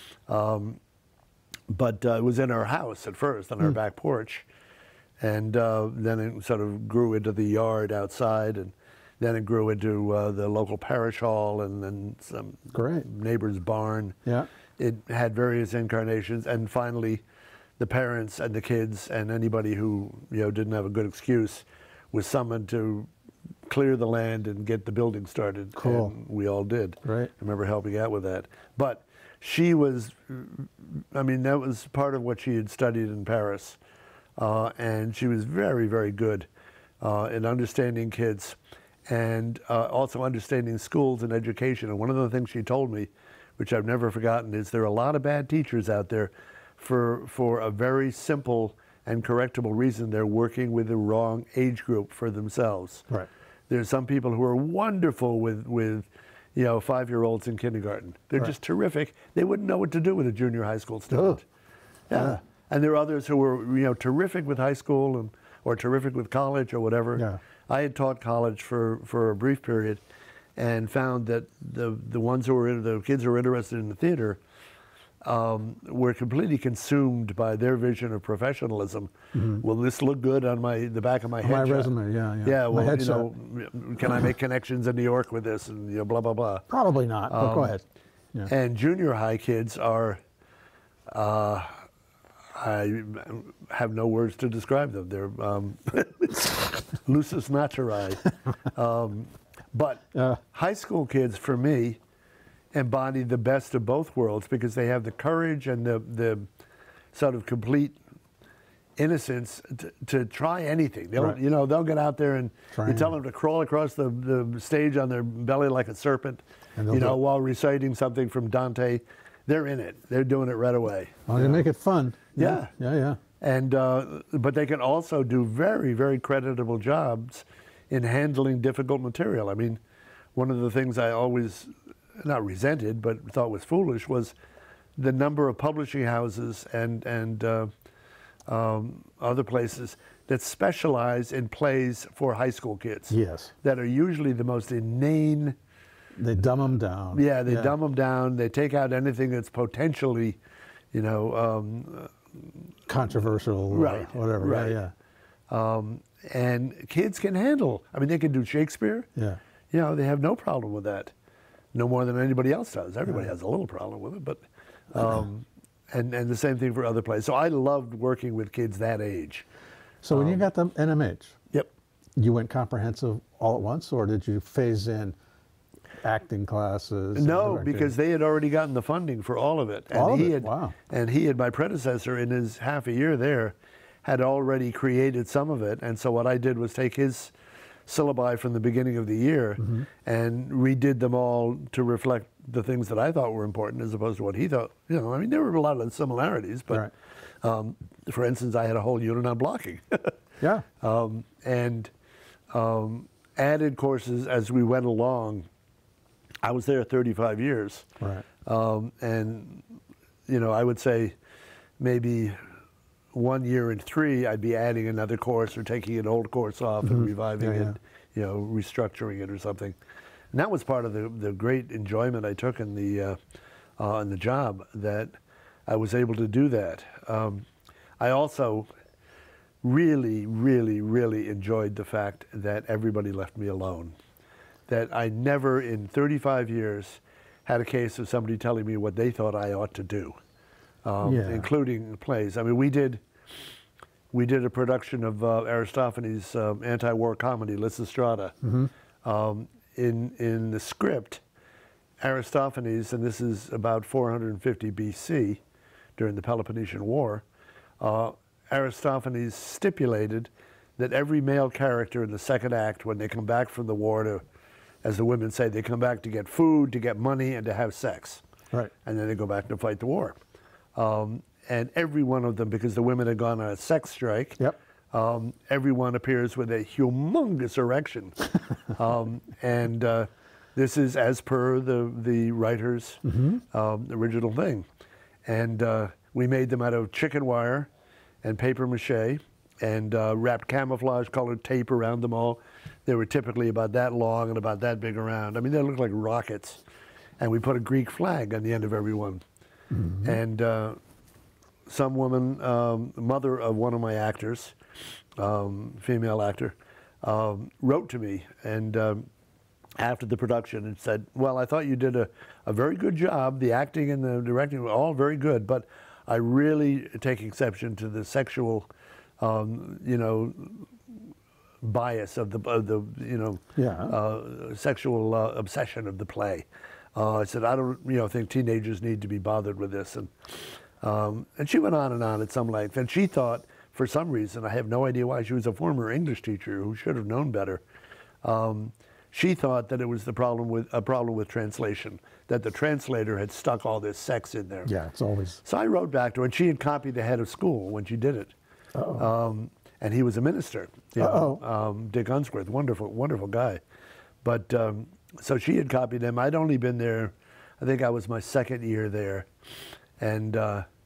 But it was in our house at first, on our back porch. And then it sort of grew into the yard outside, and then it grew into the local parish hall and then some neighbor's barn. Yeah. It had various incarnations, and finally the parents and the kids and anybody who didn't have a good excuse was summoned to clear the land and get the building started. Cool. And we all did. Right. I remember helping out with that. But she was, that was part of what she had studied in Paris. And she was very, very good in understanding kids and also understanding schools and education. And one of the things she told me, which I've never forgotten, is there are a lot of bad teachers out there for a very simple and correctable reason. They're working with the wrong age group for themselves. Right. There's some people who are wonderful with 5-year-olds in kindergarten. They're just terrific. They wouldn't know what to do with a junior high school student. Yeah. And there are others who were terrific with high school or terrific with college or whatever. Yeah. I had taught college for a brief period and found that the ones who were the kids who were interested in the theater were completely consumed by their vision of professionalism. Will this look good on the back of my headshot? My resume, yeah. Yeah, well, my headshot. Can I make connections in New York with this, and blah blah blah. Probably not. But go ahead. Yeah. And junior high kids are, I have no words to describe them. They're lusus naturae. But high school kids, for me, embody the best of both worlds because they have the courage and the sort of complete innocence to try anything. They'll get out there and you tell them to crawl across the stage on their belly like a serpent, while reciting something from Dante. They're in it. They're doing it right away. Well, they make it fun. Yeah. And but they can also do very, very creditable jobs in handling difficult material. I mean, one of the things I always not resented, but thought was foolish, was the number of publishing houses and other places that specialize in plays for high school kids. Yes. That are usually the most inane. They dumb them down. Yeah, they dumb them down. They take out anything that's potentially, controversial or whatever. Right. And kids can handle. I mean, they can do Shakespeare. Yeah. They have no problem with that. No more than anybody else does. Everybody has a little problem with it, but and the same thing for other plays. So I loved working with kids that age. So when you got the NMH, yep, you went comprehensive all at once, or did you phase in acting classes? No, because they had already gotten the funding for all of it. And Wow. And my predecessor, in his half a year there, had already created some of it. And so what I did was take his syllabi from the beginning of the year and redid them all to reflect the things that I thought were important as opposed to what he thought. You know, I mean, there were a lot of similarities, but for instance, I had a whole unit on blocking. Yeah. And added courses as we went along. I was there 35 years. Right. And, you know, I would say maybe 1 year in 3, I'd be adding another course or taking an old course off and reviving it, you know, restructuring it or something. And that was part of the great enjoyment I took in the job, that I was able to do that. I also really, really, really enjoyed the fact that everybody left me alone. That I never in 35 years had a case of somebody telling me what they thought I ought to do. Including plays. I mean, we did a production of Aristophanes' anti-war comedy, Lysistrata. In the script, Aristophanes, and this is about 450 BC, during the Peloponnesian War, Aristophanes stipulated that every male character in the second act, when they come back from the war to, as the women say, they come back to get food, to get money, and to have sex. Right. And then they go back to fight the war. And every one of them, because the women had gone on a sex strike, everyone appears with a humongous erection. This is as per the writer's original thing. And we made them out of chicken wire and paper mache and wrapped camouflage colored tape around them all. They were typically about that long and about that big around. I mean, they looked like rockets. And we put a Greek flag on the end of every one. And some woman, mother of one of my actors, female actor, wrote to me and after the production and said, well, I thought you did a very good job. The acting and the directing were all very good, but I really take exception to the sexual, you know, bias of the you know, sexual obsession of the play. I said, I don't, you know, think teenagers need to be bothered with this. And she went on at some length. And she thought, for some reason, I have no idea why, she was a former English teacher who should have known better. She thought that it was a problem with translation, that the translator had stuck all this sex in there. Yeah, it's always. So I wrote back to her, and she had copied the head of school when she did it. And he was a minister, you know, Dick Unsworth, wonderful, wonderful guy. But so she had copied him. I'd only been there, I think I was my second year there. And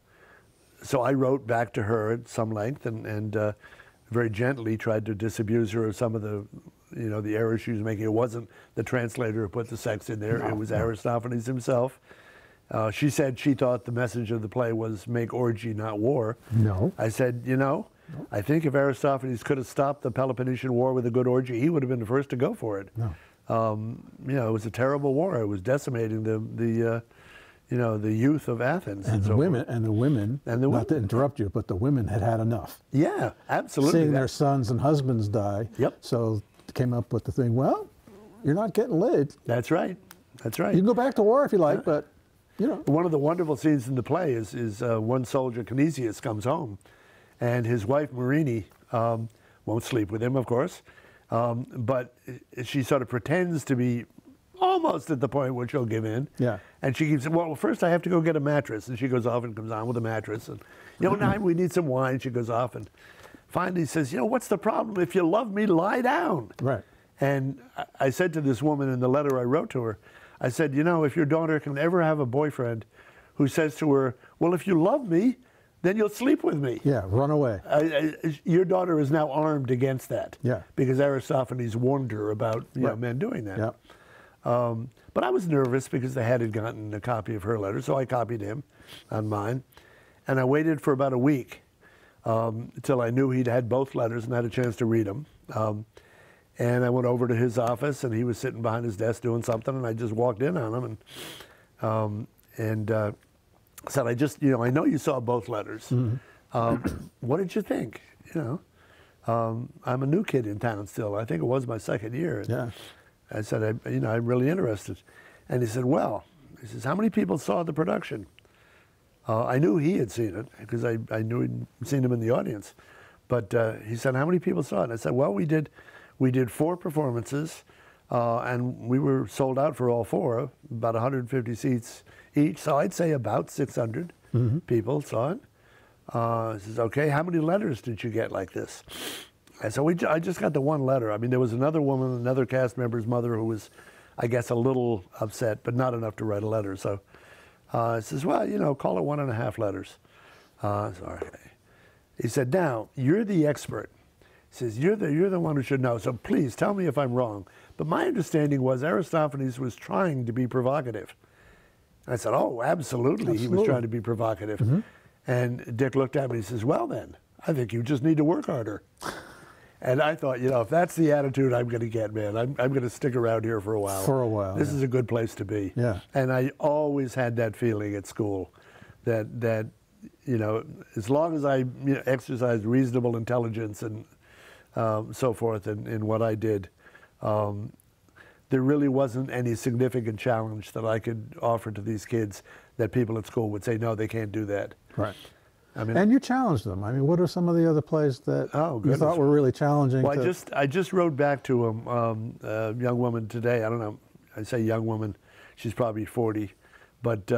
so I wrote back to her at some length and very gently tried to disabuse her of some of the, you know, the errors she was making. It wasn't the translator who put the sex in there. It was Aristophanes himself. She said she thought the message of the play was make orgy, not war. No. I said, you know, I think if Aristophanes could have stopped the Peloponnesian War with a good orgy, he would have been the first to go for it. No. You know, it was a terrible war. It was decimating the you know, the youth of Athens. And the women, not to interrupt you, but the women had had enough. Yeah, absolutely. Seeing their sons and husbands die. Yep. So they came up with the thing, well, you're not getting laid. That's right. That's right. You can go back to war if you like, but, you know. One of the wonderful scenes in the play is one soldier, Canisius, comes home, and his wife, Marini, won't sleep with him, of course, but she sort of pretends to be almost at the point where she'll give in. Yeah. And she keeps saying, well, first I have to go get a mattress. And she goes off and comes on with a mattress. And, you know, now we need some wine. She goes off and finally says, you know, what's the problem? If you love me, lie down. Right. And I said to this woman in the letter I wrote to her, I said, you know, if your daughter can ever have a boyfriend who says to her, well, if you love me, then you'll sleep with me. Yeah, run away. Your daughter is now armed against that. Yeah. Because Aristophanes warned her about you know, men doing that. Yeah. But I was nervous because the head had gotten a copy of her letter, so I copied him on mine. And I waited for about a week until I knew he'd had both letters and had a chance to read them. And I went over to his office, and he was sitting behind his desk doing something, and I just walked in on him and said, I know you saw both letters. What did you think? You know, I'm a new kid in town still. I think it was my second year. Yeah. I said, I'm really interested. And he said, well, he says, how many people saw the production? I knew he had seen it because I knew he'd seen him in the audience. But he said, how many people saw it? And I said, well, we did We did 4 performances, and we were sold out for all 4, about 150 seats each. So I'd say about 600 people saw it. He says, okay, how many letters did you get like this? And so I just got the 1 letter. I mean, there was another woman, another cast member's mother, who was, I guess, a little upset, but not enough to write a letter. So he says, well, you know, call it 1.5 letters. So, okay. He said, now, you're the expert. He says, you're the one who should know, so please tell me if I'm wrong. But my understanding was Aristophanes was trying to be provocative. And I said, oh, absolutely, he was trying to be provocative. And Dick looked at me and he says, well then, I think you just need to work harder. And I thought, you know, if that's the attitude I'm going to get, man, I'm going to stick around here for a while. For a while. This is a good place to be. Yeah. And I always had that feeling at school that you know, as long as I exercised reasonable intelligence and so forth in what I did, there really wasn't any significant challenge that I could offer to these kids that people at school would say, no, they can't do that. Right. I mean, and you challenged them. I mean, what are some of the other plays that you thought were really challenging? Well, I just wrote back to a young woman today. I don't know. I say young woman. She's probably 40. But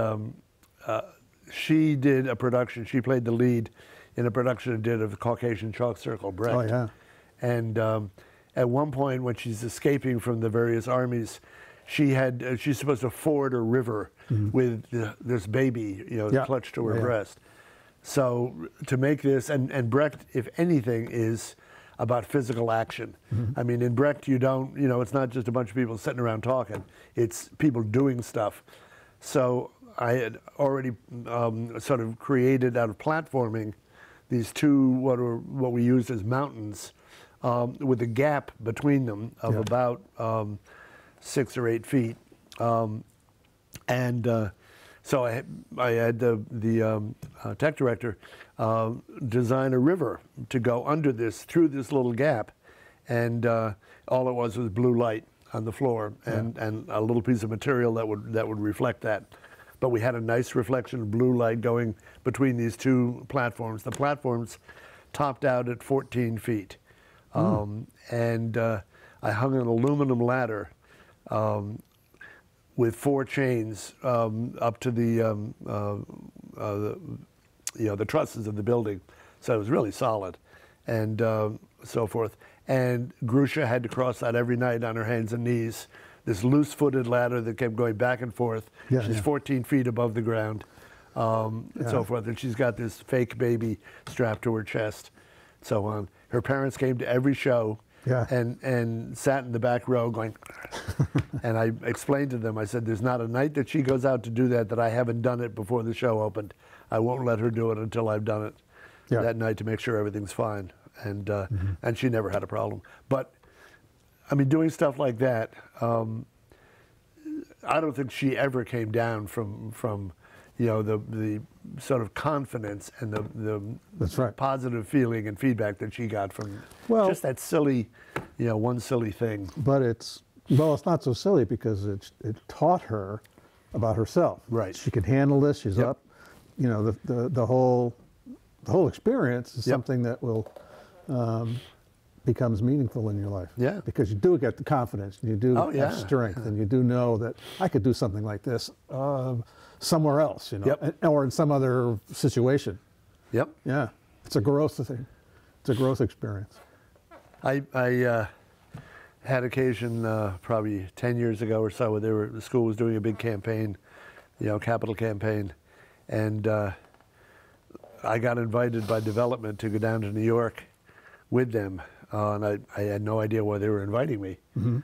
she did a production. She played the lead in a production it did of the Caucasian Chalk Circle, Brecht. Oh, yeah. And at one point when she's escaping from the various armies, she's supposed to ford a river with this baby, you know, clutched to her breast. So to make this, and Brecht, if anything, is about physical action. I mean, in Brecht, you don't, you know, it's not just a bunch of people sitting around talking. It's people doing stuff. So I had already sort of created out of platforming these 2 what we used as mountains with a gap between them of about 6 or 8 feet. So I had the tech director design a river to go under this, through this little gap, and all it was blue light on the floor and a little piece of material that would reflect that. But we had a nice reflection of blue light going between these 2 platforms. The platforms topped out at 14 feet, and I hung an aluminum ladder with 4 chains up to the trusses of the building, so it was really solid, and so forth. And Grusha had to cross that every night on her hands and knees. This loose-footed ladder that kept going back and forth. She's 14 feet above the ground, and so forth. And she's got this fake baby strapped to her chest, so on. Her parents came to every show. And sat in the back row going, and I explained to them, I said, there's not a night that she goes out to do that I haven't done it before the show opened. I won't let her do it until I've done it that night to make sure everything's fine. And and she never had a problem. But, I mean, doing stuff like that, I don't think she ever came down from you know, the sort of confidence and the positive feeling and feedback that she got from just that silly, you know, one silly thing. But it's not so silly because it taught her about herself. Right. She can handle this. She's up. You know, the whole experience is something that will becomes meaningful in your life. Yeah. Because you do get the confidence, and you do have strength, and you do know that I could do something like this somewhere else, you know, or in some other situation. Yeah. It's a growth thing. It's a growth experience. I had occasion probably 10 years ago or so, where the school was doing a big campaign, you know, capital campaign, and I got invited by development to go down to New York with them, and I had no idea why they were inviting me.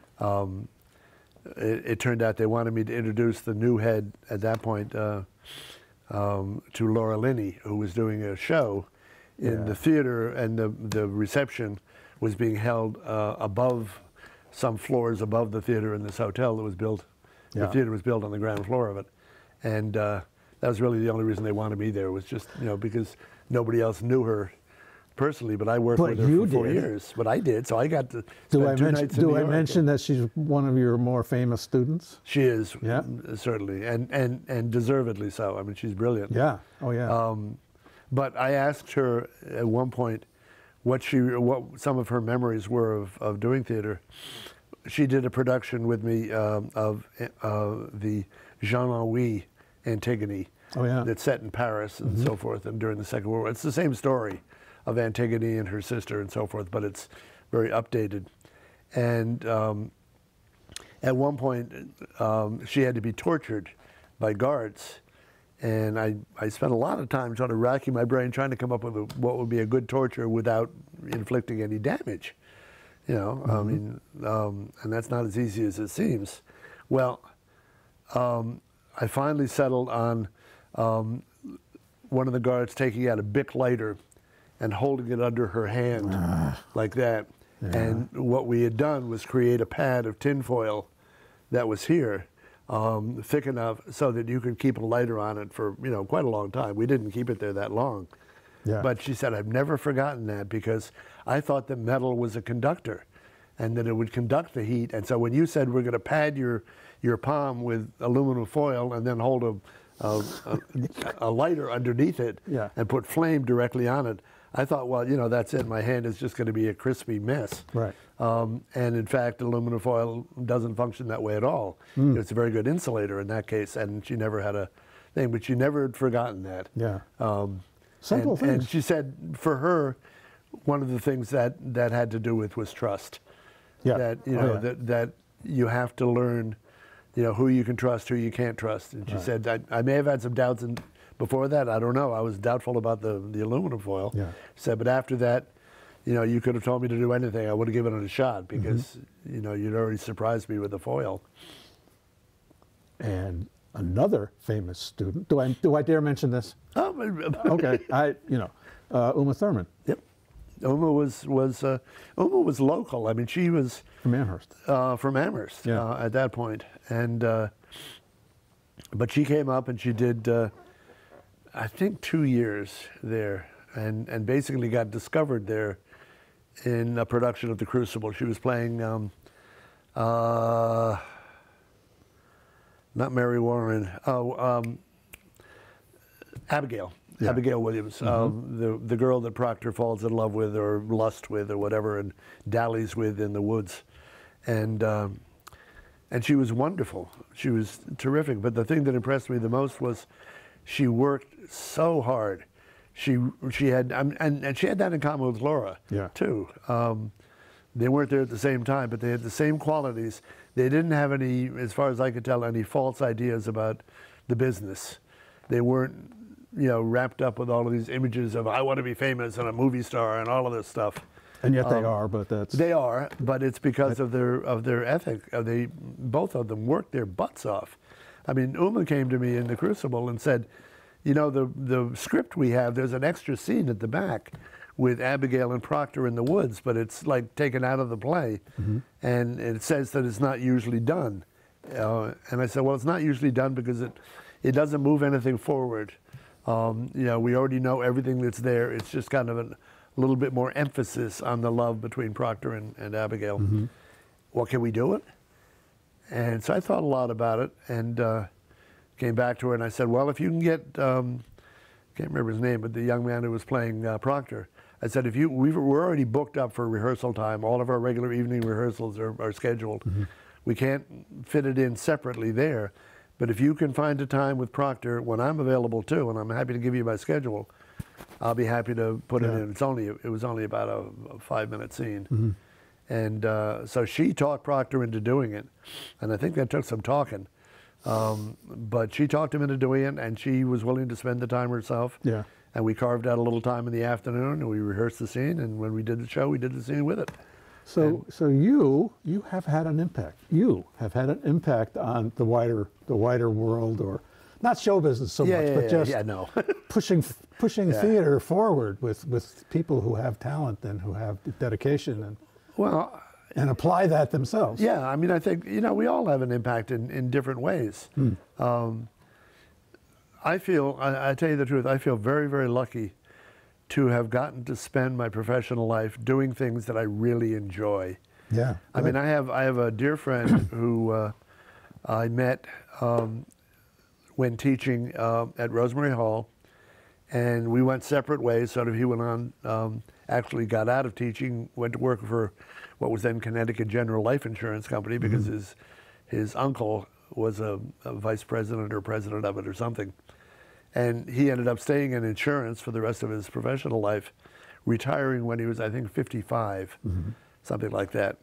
It turned out they wanted me to introduce the new head at that point to Laura Linney, who was doing a show in the theater, and the reception was being held above, some floors above the theater in this hotel that was built. The theater was built on the ground floor of it, and that was really the only reason they wanted me there, was just, you know, because nobody else knew her personally, but I worked with her for 4 years. But I did, so I got to spend 2 nights in New York. Do I mention that she's one of your more famous students? She is, certainly, and deservedly so. I mean, she's brilliant. Yeah, oh yeah. But I asked her at one point, what some of her memories were of doing theater. She did a production with me of the Jean-Louis Antigone. Oh, yeah. That's set in Paris and so forth, and during the Second World War. It's the same story of Antigone and her sister and so forth, but it's very updated. And at one point, she had to be tortured by guards. And I spent a lot of time sort of racking my brain trying to come up with what would be a good torture without inflicting any damage. You know, I mean, and that's not as easy as it seems. Well, I finally settled on one of the guards taking out a Bic lighter and holding it under her hand like that. Yeah. And what we had done was create a pad of tinfoil that was here, thick enough so that you could keep a lighter on it for, you know, quite a long time. We didn't keep it there that long. Yeah. But she said, I've never forgotten that, because I thought that metal was a conductor and that it would conduct the heat. And so when you said we're going to pad your palm with aluminum foil and then hold a lighter underneath it and put flame directly on it, I thought, well, you know, that's it. My hand is just going to be a crispy mess. Right. And in fact, aluminum foil doesn't function that way at all. It's a very good insulator in that case. And she never had a thing, but she never had forgotten that. Yeah. Simple things. And she said, for her, one of the things that had to do with was trust. Yeah. That you know that you have to learn, you know, who you can trust, who you can't trust. And she said, I may have had some doubts before that. I don't know. I was doubtful about the aluminum foil. Yeah. She said, but after that, you know, you could have told me to do anything. I would have given it a shot, because you know, you'd already surprised me with the foil. And another famous student. Do I dare mention this? Oh, okay. Uma Thurman. Yep. Uma was local. I mean, she was from Amherst. From Amherst at that point, and but she came up and she did, I think, 2 years there, and basically got discovered there in a production of The Crucible. She was playing not Mary Warren. Abigail. Yeah. Abigail Williams, the girl that Proctor falls in love with or lusts with or whatever, and dallies with in the woods, and she was wonderful. She was terrific. But the thing that impressed me the most was she worked so hard. She had and she had that in common with Laura too. They weren't there at the same time, but they had the same qualities. They didn't have any, as far as I could tell, any false ideas about the business. They weren't, you know, wrapped up with all of these images of I want to be famous and a movie star and all of this stuff. And yet they are, but they are, but it's because of their ethic. They both of them worked their butts off. I mean, Uma came to me in The Crucible and said, you know, the script we have, there's an extra scene at the back with Abigail and Proctor in the woods, but it's like taken out of the play, and it says that it's not usually done. And I said, well, it's not usually done because it doesn't move anything forward. You know, we already know everything that's there. It's just kind of a little bit more emphasis on the love between Proctor and Abigail. Well, can we do it? And so I thought a lot about it, and came back to her and I said, well, if you can get, can't remember his name, but the young man who was playing Proctor, I said, we're already booked up for rehearsal time. All of our regular evening rehearsals are scheduled. We can't fit it in separately there. But if you can find a time with Proctor when I'm available too, and I'm happy to give you my schedule, I'll be happy to put it in. It was only about a 5-minute scene. And so she talked Proctor into doing it. And I think that took some talking. But she talked him into doing it, and she was willing to spend the time herself. Yeah. And we carved out a little time in the afternoon, and we rehearsed the scene, and when we did the show, we did the scene with it. So you have had an impact. You have had an impact on the wider world, or not show business so much, but just pushing theater forward with people who have talent and who have dedication and apply that themselves. Yeah, I mean, I think, you know, we all have an impact in different ways. I tell you the truth, I feel very, very lucky to have gotten to spend my professional life doing things that I really enjoy. Yeah. I mean, I have a dear friend who I met when teaching at Rosemary Hall And we went separate ways. Sort of, he went on, actually got out of teaching, went to work for what was then Connecticut General Life Insurance Company, because his uncle was a vice president or president of it or something. And he ended up staying in insurance for the rest of his professional life, retiring when he was, I think, 55, something like that.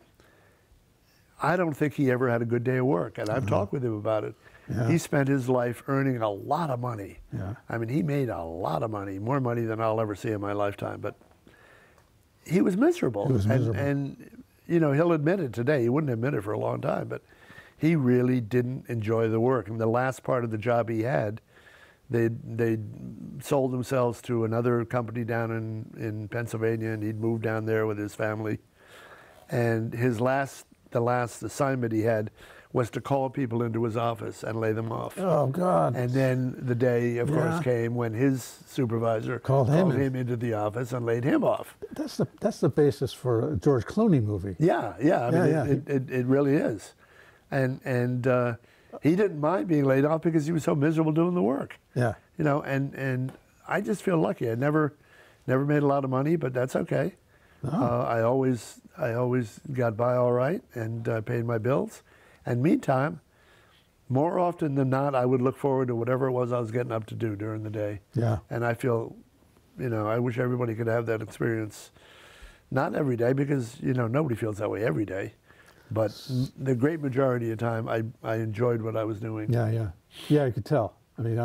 I don't think he ever had a good day of work, and I've talked with him about it. Yeah. He spent his life earning a lot of money. Yeah. I mean, he made a lot of money, more money than I'll ever see in my lifetime, but he was miserable. He was miserable. And you know, he'll admit it today. He wouldn't admit it for a long time, but he really didn't enjoy the work. And the last part of the job he had, they sold themselves to another company down in Pennsylvania, and he'd moved down there with his family. And the last assignment he had was to call people into his office and lay them off. Oh, God. And then the day, of course, came when his supervisor called him into the office and laid him off. That's the basis for a George Clooney movie. Yeah. I mean, it really is. And he didn't mind being laid off because he was so miserable doing the work. Yeah. You know, and I just feel lucky. I never made a lot of money, but that's okay. No. I always got by all right and paid my bills. And meantime, more often than not, I would look forward to whatever it was I was getting up to do during the day. Yeah. And I feel, you know, I wish everybody could have that experience. Not every day, because, you know, nobody feels that way every day. But the great majority of the time, I enjoyed what I was doing. Yeah, you could tell. I mean,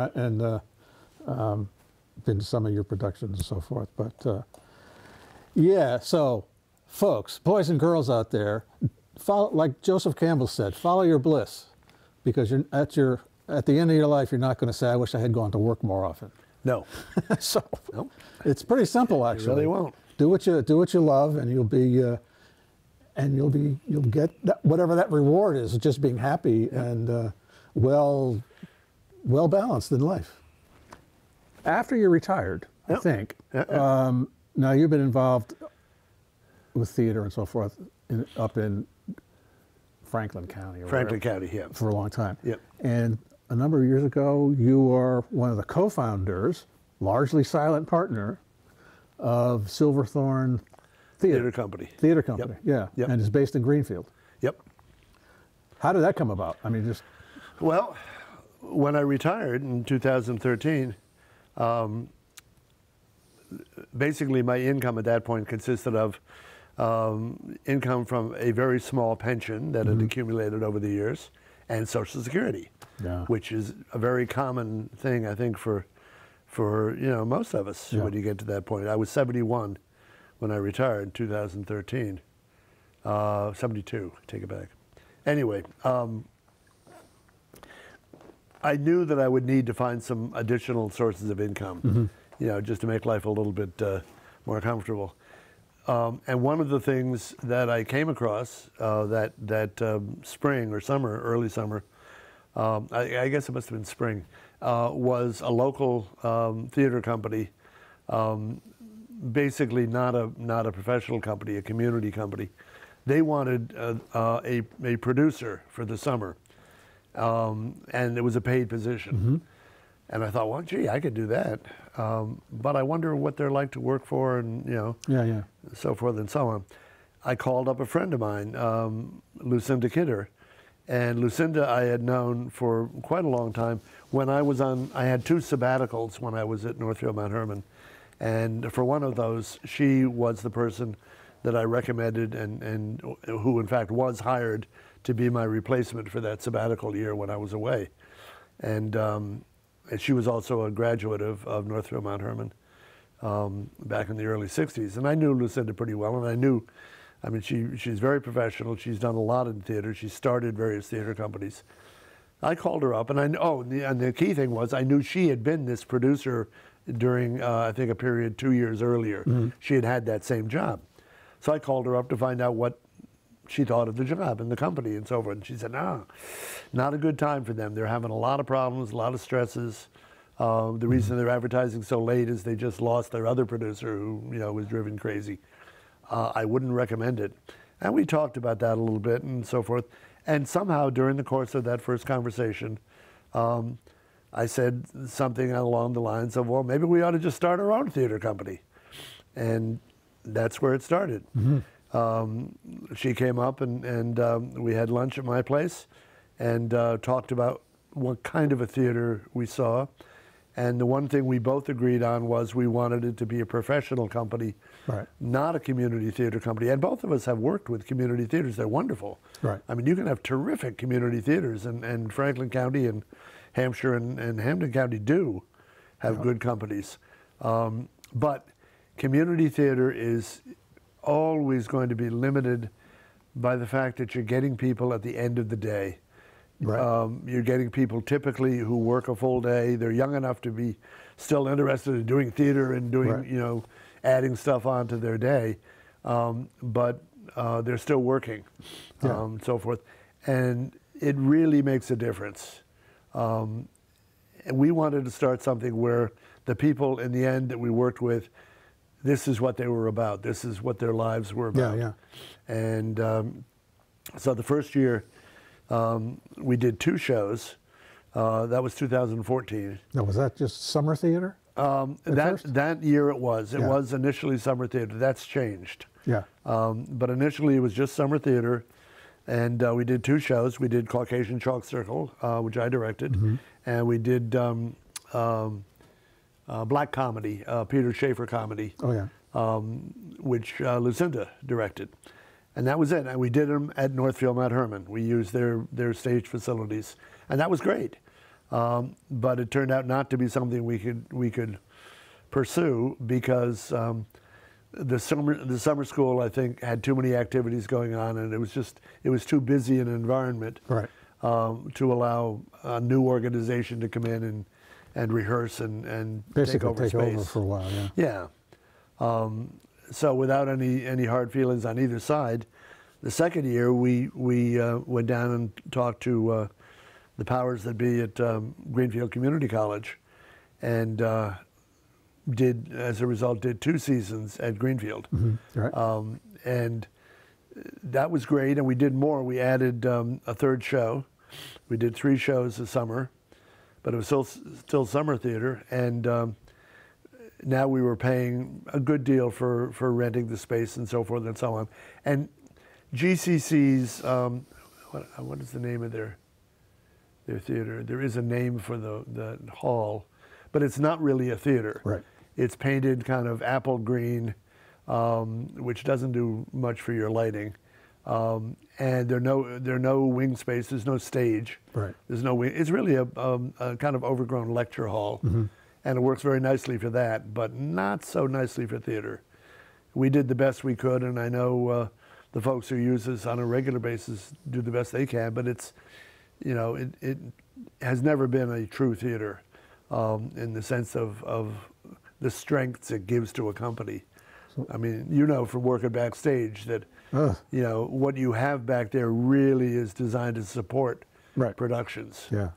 been to some of your productions and so forth. But yeah, so folks, boys and girls out there, follow, like Joseph Campbell said, follow your bliss, because at the end of your life, you're not going to say, "I wish I had gone to work more often." No. So Nope. it's pretty simple, actually. You really won't. Do what you love, and you'll get whatever that reward is, just being happy and well balanced in life. After you're retired, I think. Now you've been involved with theater and so forth up in Franklin County. Franklin County, yeah. For a long time. Yep. And a number of years ago, you are one of the co-founders, largely silent partner, of Silverthorne Theater Company. Theater Company, yeah. Yep. And it's based in Greenfield. Yep. How did that come about? I mean, just... Well, when I retired in 2013, basically my income at that point consisted of income from a very small pension that had accumulated over the years and Social Security, which is a very common thing, I think, for you know, most of us when you get to that point. I was 71 when I retired in 2013. 72, take it back. Anyway, I knew that I would need to find some additional sources of income, you know, just to make life a little bit more comfortable. And one of the things that I came across that spring or summer, early summer, I guess it must have been spring, was a local theater company, basically not a professional company, a community company. They wanted a producer for the summer, and it was a paid position. And I thought, well, gee, I could do that. But I wonder what they're like to work for, and you know, so forth and so on. I called up a friend of mine, Lucinda Kidder, and Lucinda I had known for quite a long time. When I had 2 sabbaticals when I was at Northfield Mount Hermon, and for one of those, she was the person that I recommended, and who in fact was hired to be my replacement for that sabbatical year when I was away. And she was also a graduate of Northfield Mount Hermon back in the early 60s. And I knew Lucinda pretty well, and I knew, I mean, she's very professional. She's done a lot in theater. She started various theater companies. I called her up, and and the key thing was I knew she had been this producer during, I think, a period 2 years earlier. She had had that same job. So I called her up to find out what she thought of the job and the company and so forth. And she said, no, not a good time for them. They're having a lot of problems, a lot of stresses. The reason they're advertising so late is they just lost their other producer who, you know, was driven crazy. I wouldn't recommend it. And we talked about that a little bit and so forth. And somehow during the course of that first conversation, I said something along the lines of, well, maybe we ought to just start our own theater company. And that's where it started. She came up and we had lunch at my place and talked about what kind of a theater we saw. And the one thing we both agreed on was we wanted it to be a professional company, Right. not a community theater company. And both of us have worked with community theaters. They're wonderful. Right. I mean, you can have terrific community theaters, and Franklin County and Hampshire and Hampden County do have good companies. But community theater is always going to be limited by the fact that you're getting people at the end of the day. Right. You're getting people typically who work a full day. They're young enough to be still interested in doing theater and doing, Right. you know, adding stuff onto their day, but they're still working, so forth. And it really makes a difference. And we wanted to start something where the people in the end that we worked with, this is what they were about. This is what their lives were about. Yeah. And so the first year, we did 2 shows. That was 2014. Now, was that just summer theater? That year it was. It Yeah. was initially summer theater. That's changed. Yeah. But initially it was just summer theater. And we did 2 shows. We did Caucasian Chalk Circle, which I directed. And we did black comedy, Peter Schaefer comedy, Oh, yeah. which Lucinda directed. And that was it. And we did them at Northfield Mount Herman. We used their stage facilities. And that was great. But it turned out not to be something we could pursue because the summer school, I think, had too many activities going on, and it was too busy an environment Right. to allow a new organization to come in and rehearse and Basically take over take space. over for a while, yeah. Yeah. So without any hard feelings on either side, the second year we went down and talked to the powers that be at Greenfield Community College, and as a result, did 2 seasons at Greenfield. Right. And that was great, and we did more. We added a 3rd show. We did 3 shows this summer, but it was still summer theater, and now we were paying a good deal for renting the space and so forth and so on. And GCC's, what is the name of their theater? There is a name for the hall, but it's not really a theater. Right. It's painted kind of apple green, which doesn't do much for your lighting. And there are no wing space. There's no stage. Right. There's no wing. It's really a kind of overgrown lecture hall, and it works very nicely for that, but not so nicely for theater. We did the best we could, and I know the folks who use this on a regular basis do the best they can. But it's, you know, it has never been a true theater in the sense of the strengths it gives to a company. I mean, you know, from working backstage that, you know, what you have back there really is designed to support productions. Yeah.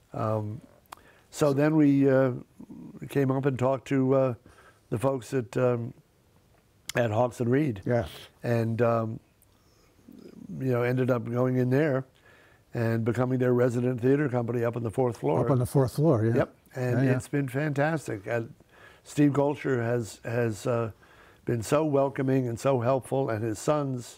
So then we came up and talked to the folks at Hawks and Reed. Yeah. And, you know, ended up going in there and becoming their resident theater company up on the 4th floor. Up on the 4th floor, yeah. Yep. And Yeah. it's been fantastic. Steve Golsher has been so welcoming and so helpful, and his sons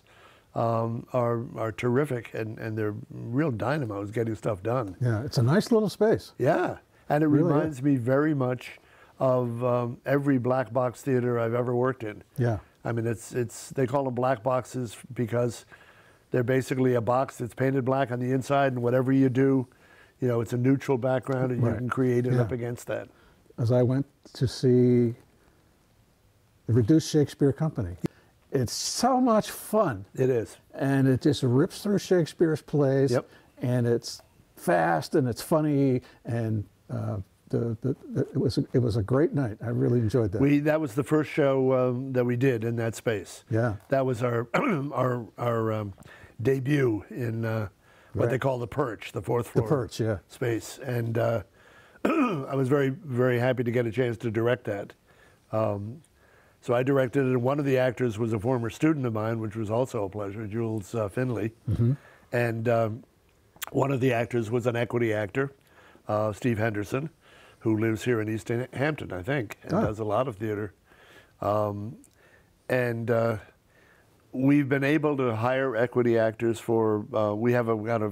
are terrific, and they're real dynamos getting stuff done. Yeah, it's a nice little space. Yeah, and it Really reminds me very much of every black box theater I've ever worked in. Yeah. I mean, they call them black boxes because they're basically a box that's painted black on the inside, and whatever you do, you know, it's a neutral background, and you can create it up against that. As I went to see the Reduced Shakespeare Company, it's so much fun. It is. And it just rips through Shakespeare's plays. Yep. And it's fast and it's funny, and it was a great night. I really enjoyed that. That was the first show that we did in that space. Yeah. That was our our debut in what they call the Perch, the 4th floor. The Perch, yeah. Space, and I was very, very happy to get a chance to direct that. So I directed it, and one of the actors was a former student of mine, which was also a pleasure, Jules Finley. And one of the actors was an equity actor, Steve Henderson, who lives here in Easthampton, I think, and does a lot of theater. We've been able to hire equity actors for, we have a kind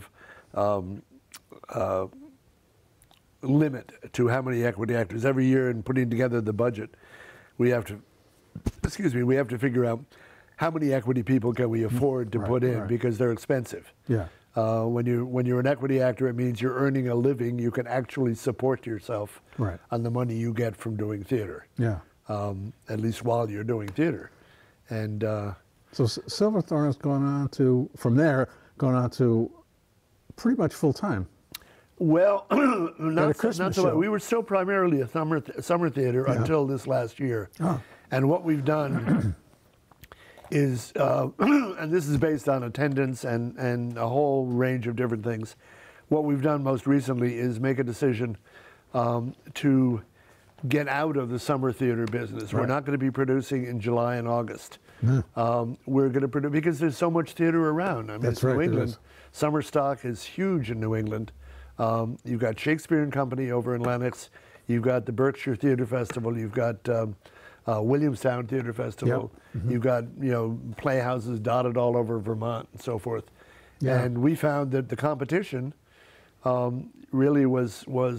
of limit to how many equity actors. Every year in putting together the budget, we have to, we have to figure out how many equity people can we afford to put in, because they're expensive. Yeah. When you're an equity actor, it means you're earning a living. You can actually support yourself on the money you get from doing theater. Yeah. At least while you're doing theater. And so Silverthorne has gone on to, from there, gone on to pretty much full time. Well, not so much. show. We were still primarily a summer theater until this last year. Oh. And what we've done is, and this is based on attendance and a whole range of different things. What we've done most recently is make a decision to get out of the summer theater business. We're not going to be producing in July and August. We're going to produce, because there's so much theater around. I mean, That's New England. Summer stock is huge in New England. You've got Shakespeare and Company over in Lenox. You've got the Berkshire Theater Festival. You've got Williamstown Theater Festival. You've got, playhouses dotted all over Vermont and so forth. And we found that the competition really was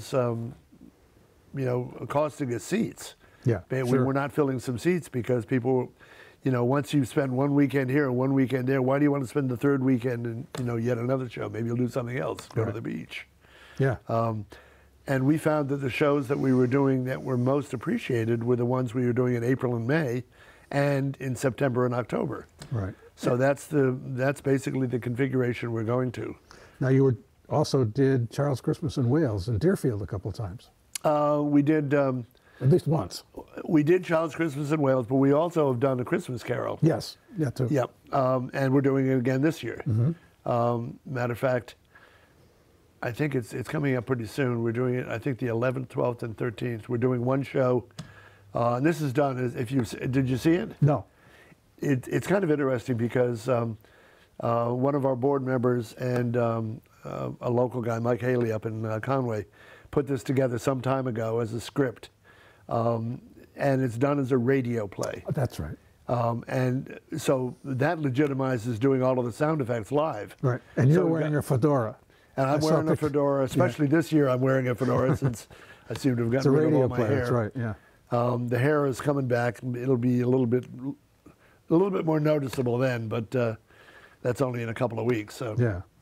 costing us seats. We were not filling some seats because people, once you spend one weekend here and one weekend there, why do you want to spend the third weekend in, yet another show? Maybe you'll do something else, go to the beach. And we found that the shows that we were doing that were most appreciated were the ones we were doing in April and May and in September and October. So that's basically the configuration we're going to. Now you also did Charles Christmas in Wales in Deerfield a couple of times. We did... at least once. We did Charles Christmas in Wales, but we also have done A Christmas Carol. Yes, too. Yep, and we're doing it again this year. Matter of fact, I think it's coming up pretty soon. We're doing it, I think, the 11th, 12th, and 13th. We're doing one show, and this is done. Did you see it? No. It's kind of interesting because one of our board members and a local guy, Mike Haley, up in Conway, put this together some time ago as a script, and it's done as a radio play. That's right. And so that legitimizes doing all of the sound effects live. Right, and you're wearing a fedora. And I'm wearing a fedora, especially this year I'm wearing a fedora since I seem to have gotten rid of all my hair. That's right, yeah. The hair is coming back. It'll be a little bit more noticeable then, but that's only in a couple of weeks. So.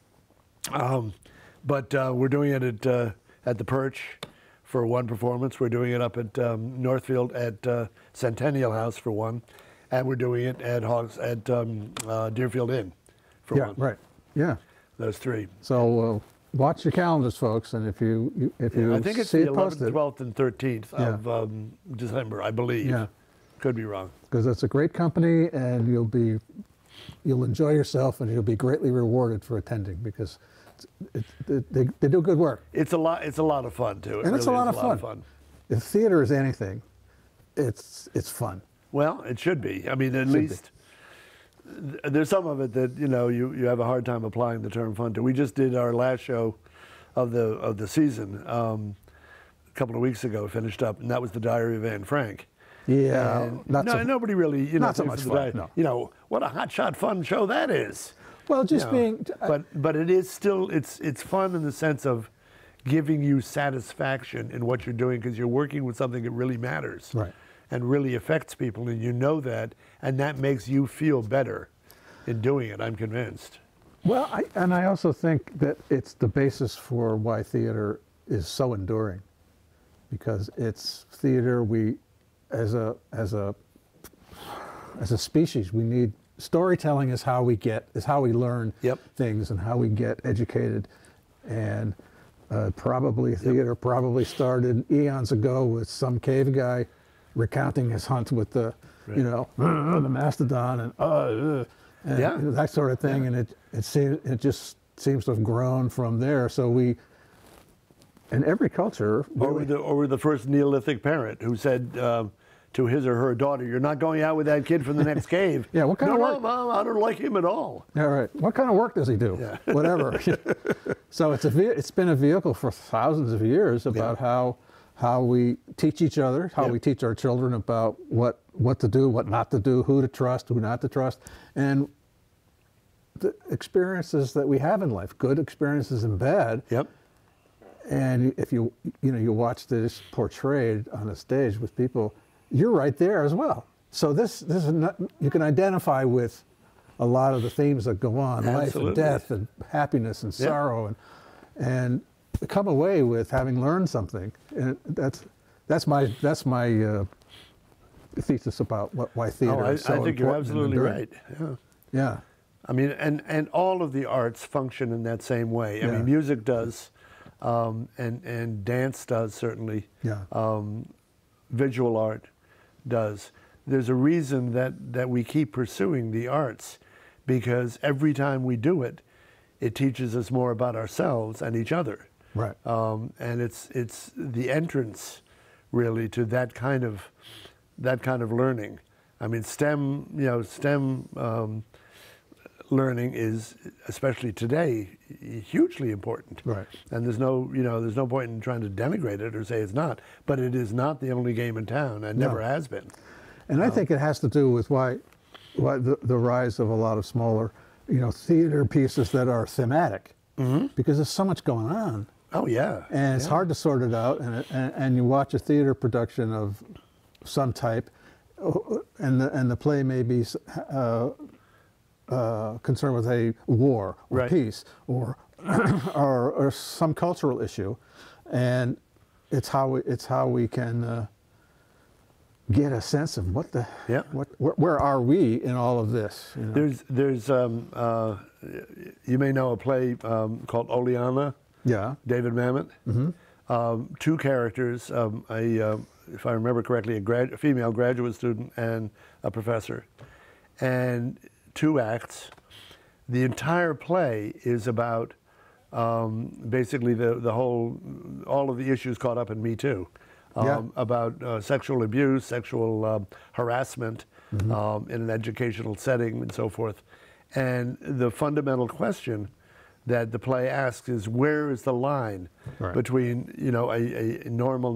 But we're doing it at the Perch for one performance. We're doing it up at Northfield at Centennial House for one, and we're doing it at Deerfield Inn for one. Right. Yeah. Those three. So watch your calendars, folks, and if you I think it's see the it 11th, posted, 12th, and 13th of December, I believe. Yeah. Could be wrong. Because it's a great company, and you'll enjoy yourself, and you'll be greatly rewarded for attending, because they do good work. It's a lot of fun too. And it's a lot of fun. If theater is anything, it's fun. Well, it should be. I mean, at least there's some of it that you have a hard time applying the term fun to. We just did our last show of the season a couple of weeks ago. Finished up, and that was The Diary of Anne Frank. Yeah, nobody really not so much fun. No. What a hotshot fun show that is. Well, just being, but it is still it's fun in the sense of giving you satisfaction in what you're doing, because you're working with something that really matters, and really affects people, and you know that, and that makes you feel better in doing it. I'm convinced. Well, I also think that it's the basis for why theater is so enduring, because it's theater. We, as a species, we need. Storytelling is how we learn things and how we get educated, and theater probably started eons ago with some cave guy recounting his hunt with the the mastodon and that sort of thing, and it just seems to have grown from there. So we, in every culture, or the first Neolithic parent who said, to his or her daughter, "You're not going out with that kid from the next cave." Yeah, what kind no, of work? No, Mom, I don't like him at all. Yeah, right. What kind of work does he do? Yeah. Whatever. So it's been a vehicle for thousands of years about how we teach each other, how we teach our children about what to do, what not to do, who to trust, who not to trust, and the experiences that we have in life, good experiences and bad. Yep. And if you watch this portrayed on a stage with people, you're right there as well. So this is not, you can identify with a lot of the themes that go on, life and death and happiness and sorrow, and come away with having learned something. And that's my thesis about why theater is so important. I think you're absolutely right. Yeah. Yeah. I mean, and all of the arts function in that same way. I mean, music does, and dance does certainly. Yeah. Visual art does. There's a reason that we keep pursuing the arts, because every time we do it, it teaches us more about ourselves and each other. Right. And it's the entrance, really, to that kind of learning. I mean, STEM learning is, especially today, hugely important. Right. And there's no point in trying to denigrate it or say it's not. But it is not the only game in town, and never has been. And I think it has to do with why the rise of a lot of smaller, theater pieces that are thematic, because there's so much going on. Oh yeah. And it's hard to sort it out. And you watch a theater production of some type, and the play may be concerned with a war or peace or or some cultural issue, and it's how we can get a sense of where are we in all of this. There's you may know a play called Oleana. Yeah. David Mamet. Two characters, if I remember correctly, a female graduate student and a professor, and 2 acts. The entire play is about basically all of the issues caught up in Me Too, about sexual abuse, sexual harassment in an educational setting and so forth. And the fundamental question that the play asks is, where is the line between a normal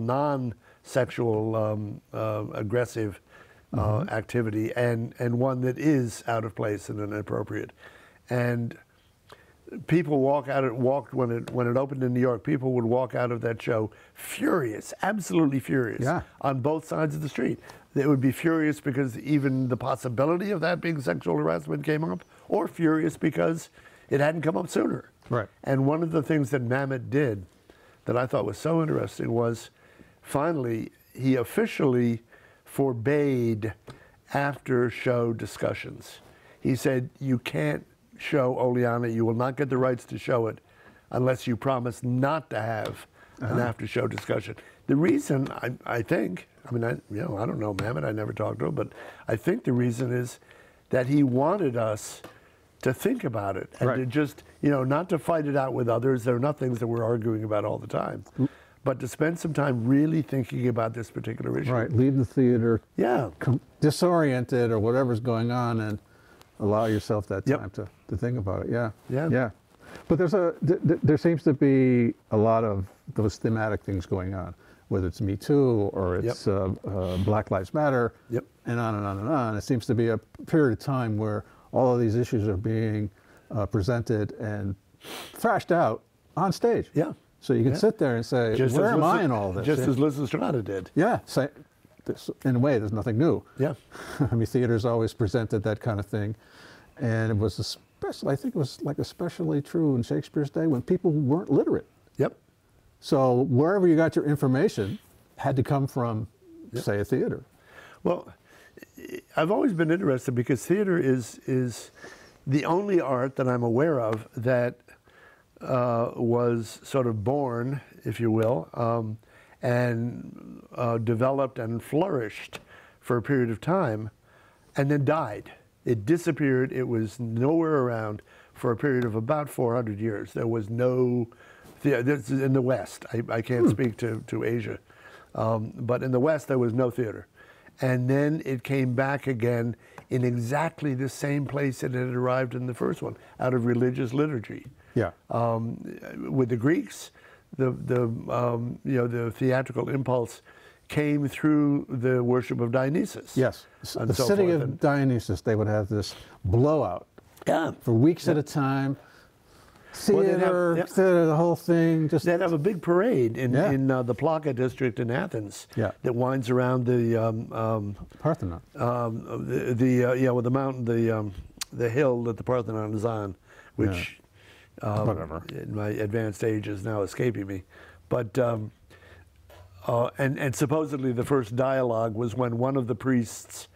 non-sexual aggressive activity and one that is out of place and inappropriate? And people when it opened in New York, people would walk out of that show furious, absolutely furious, on both sides of the street. They would be furious because even the possibility of that being sexual harassment came up, or furious because it hadn't come up sooner. Right. And one of the things that Mamet did that I thought was so interesting was, finally, he officially forbade after-show discussions. He said, you can't show Oleana, you will not get the rights to show it unless you promise not to have an after-show discussion. The reason, I think, I don't know Mamet, I never talked to him, but I think the reason is that he wanted us to think about it and to just, not to fight it out with others. They're not things that we're arguing about all the time, but to spend some time really thinking about this particular issue. Right, leave the theater disoriented or whatever's going on, and allow yourself that time to think about it. Yeah. But there seems to be a lot of those thematic things going on, whether it's Me Too or it's Black Lives Matter, and on and on and on. It seems to be a period of time where all of these issues are being presented and thrashed out on stage. Yeah. So you can sit there and say, where am I in all this? Just as Liz Estrada did. Yeah. In a way, there's nothing new. Yeah. I mean, theater's always presented that kind of thing. And it was I think it was especially true in Shakespeare's day when people weren't literate. Yep. So wherever you got your information had to come from, say, a theater. Well, I've always been interested because theater is the only art that I'm aware of that was sort of born, if you will, and developed and flourished for a period of time and then died. It disappeared. It was nowhere around for a period of about 400 years. There was no theater. This is in the West. I can't speak to Asia. But in the West, there was no theater. and then it came back again in exactly the same place it had arrived in the first one, out of religious liturgy. Yeah. With the Greeks, the theatrical impulse came through the worship of Dionysus. Yes. And The so city forth. of Dionysus, they would have this blowout Yeah. for weeks at a time. Well, they'd have- Theater, yeah. theater, the whole thing. Just They'd have a big parade in Yeah. the Plaka district in Athens. Yeah. That winds around the Parthenon. with the mountain, the hill that the Parthenon is on, which Whatever. in my advanced age is now escaping me, but and supposedly the first dialogue was when one of the priests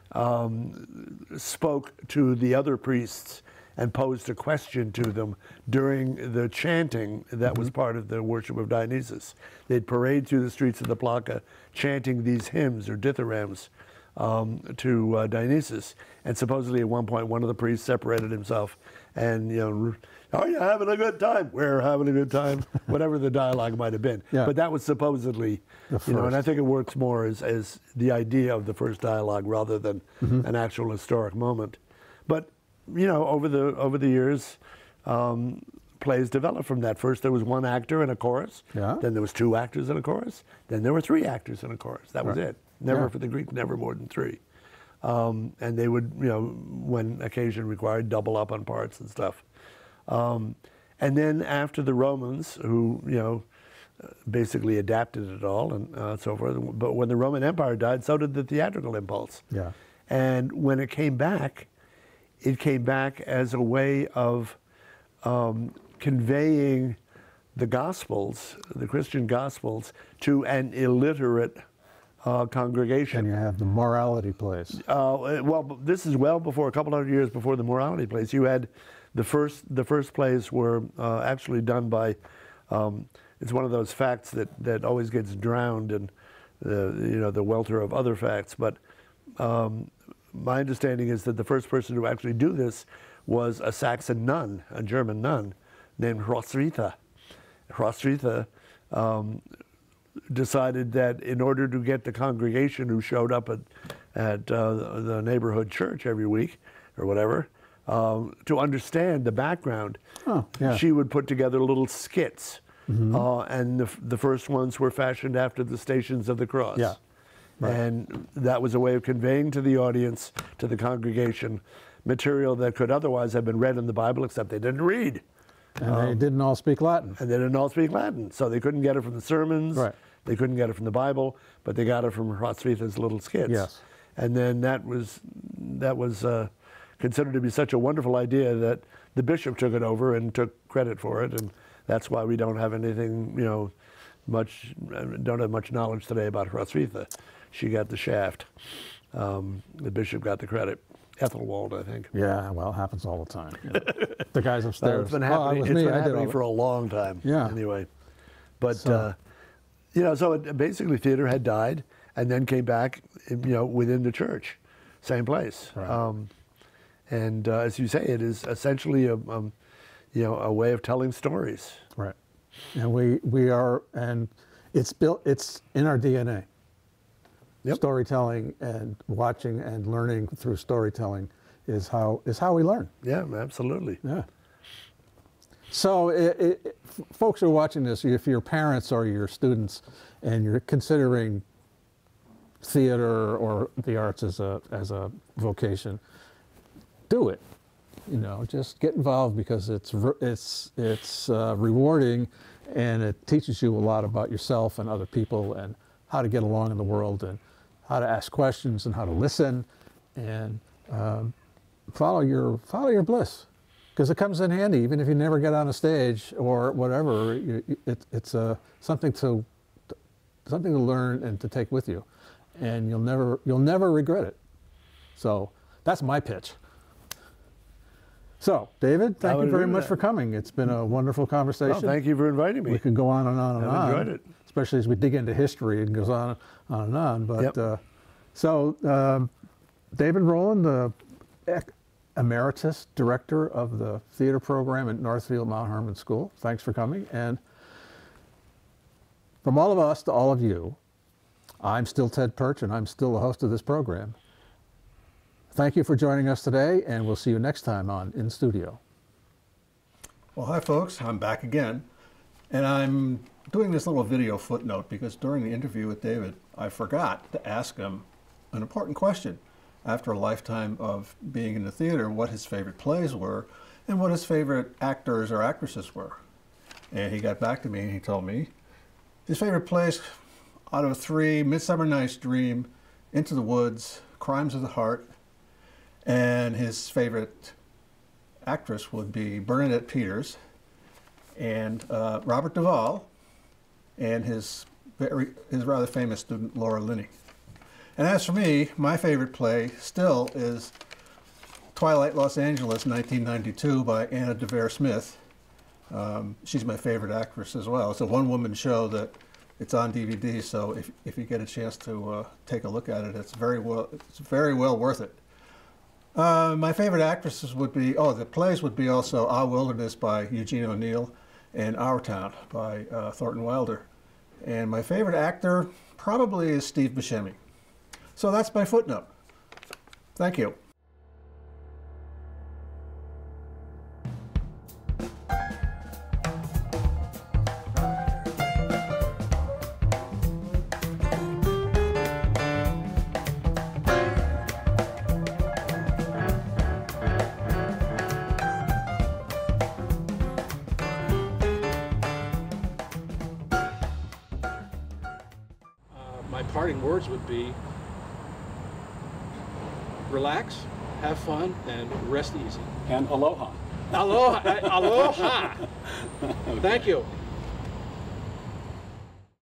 spoke to the other priests and posed a question to them during the chanting that was part of the worship of Dionysus. They'd parade through the streets of the Plaka chanting these hymns or dithyrambs to Dionysus. And supposedly at one point, one of the priests separated himself and, are you having a good time? We're having a good time. Whatever the dialogue might have been. Yeah. But that was supposedly, and I think it works more as the idea of the first dialogue rather than an actual historic moment. But over the years, plays developed from that. First, there was one actor and a chorus. Yeah. Then there was two actors and a chorus. Then there were three actors and a chorus. That was Right. it. Never Yeah. for the Greek, never more than three. And they would, when occasion required, double up on parts and stuff. And then after the Romans, who basically adapted it all and so forth. But when the Roman Empire died, so did the theatrical impulse. Yeah. And when it came back as a way of conveying the Gospels, the Christian Gospels, to an illiterate congregation. And you have the morality plays. Well, this is well before, a couple hundred years before the morality plays. You had the first plays were actually done by. It's one of those facts that always gets drowned in the welter of other facts. But my understanding is that the first person to actually do this was a Saxon nun, a German nun, named Hroswitha. Hroswitha decided that in order to get the congregation who showed up at the neighborhood church every week or whatever, to understand the background, she would put together little skits. And the first ones were fashioned after the Stations of the Cross. Yeah. Right. And that was a way of conveying to the audience, to the congregation, material that could otherwise have been read in the Bible, except they didn't read. And they didn't all speak Latin. And they didn't all speak Latin. So they couldn't get it from the sermons. Right. They couldn't get it from the Bible, but they got it from Hroswitha's little skits. Yes. And then that was considered to be such a wonderful idea that the bishop took it over and took credit for it. And that's why we don't have anything, don't have much knowledge today about Hroswitha. She got the shaft. The bishop got the credit. Ethelwald, I think. Yeah, well, it happens all the time. The guys upstairs. It's been happening, it was me. I did all happening that. for a long time. Yeah. Anyway, but So- so basically theater had died and then came back, within the church, same place. Right. And as you say, it is essentially a way of telling stories. Right. And we are, and it's in our DNA. Yep. Storytelling and watching and learning through storytelling is how we learn. Yeah, absolutely. Yeah. So folks who are watching this, if you're parents or you're students and you're considering theater or the arts as a vocation, do it. Just get involved because it's rewarding, and it teaches you a lot about yourself and other people and how to get along in the world and how to ask questions and how to listen and follow your bliss, because it comes in handy even if you never get on a stage or whatever. It's something to learn and to take with you, and you'll never regret it. So that's my pitch. So, David, thank you very much for coming. It's been a wonderful conversation. Well, thank you for inviting me. We could go on and on and on. I've enjoyed it. Especially as we dig into history, it goes on and on. But Yep. David Rowland, the Emeritus Director of the Theater Program at Northfield Mount Hermon School, thanks for coming. And from all of us to all of you, I'm still Ted Perch, and I'm still the host of this program. Thank you for joining us today, and we'll see you next time on In Studio. Well, hi folks, I'm back again, and I'm doing this little video footnote because during the interview with David, I forgot to ask him an important question. After a lifetime of being in the theater, what his favorite plays were and what his favorite actors or actresses were. And he got back to me and he told me his favorite plays out of three: Midsummer Night's Dream, Into the Woods, Crimes of the Heart, and his favorite actress would be Bernadette Peters and Robert Duvall and his rather famous student Laura Linney. And as for me, my favorite play still is Twilight Los Angeles 1992 by Anna Devere Smith. She's my favorite actress as well. It's a one-woman show that it's on DVD, so if you get a chance to take a look at it, it's very well worth it. My favorite actresses would be, the plays would be also Our Wilderness by Eugene O'Neill and Our Town by Thornton Wilder. And my favorite actor probably is Steve Buscemi. So that's my footnote. Thank you. My parting words would be relax, have fun, and rest easy. And aloha. Aloha. Aloha. Thank you.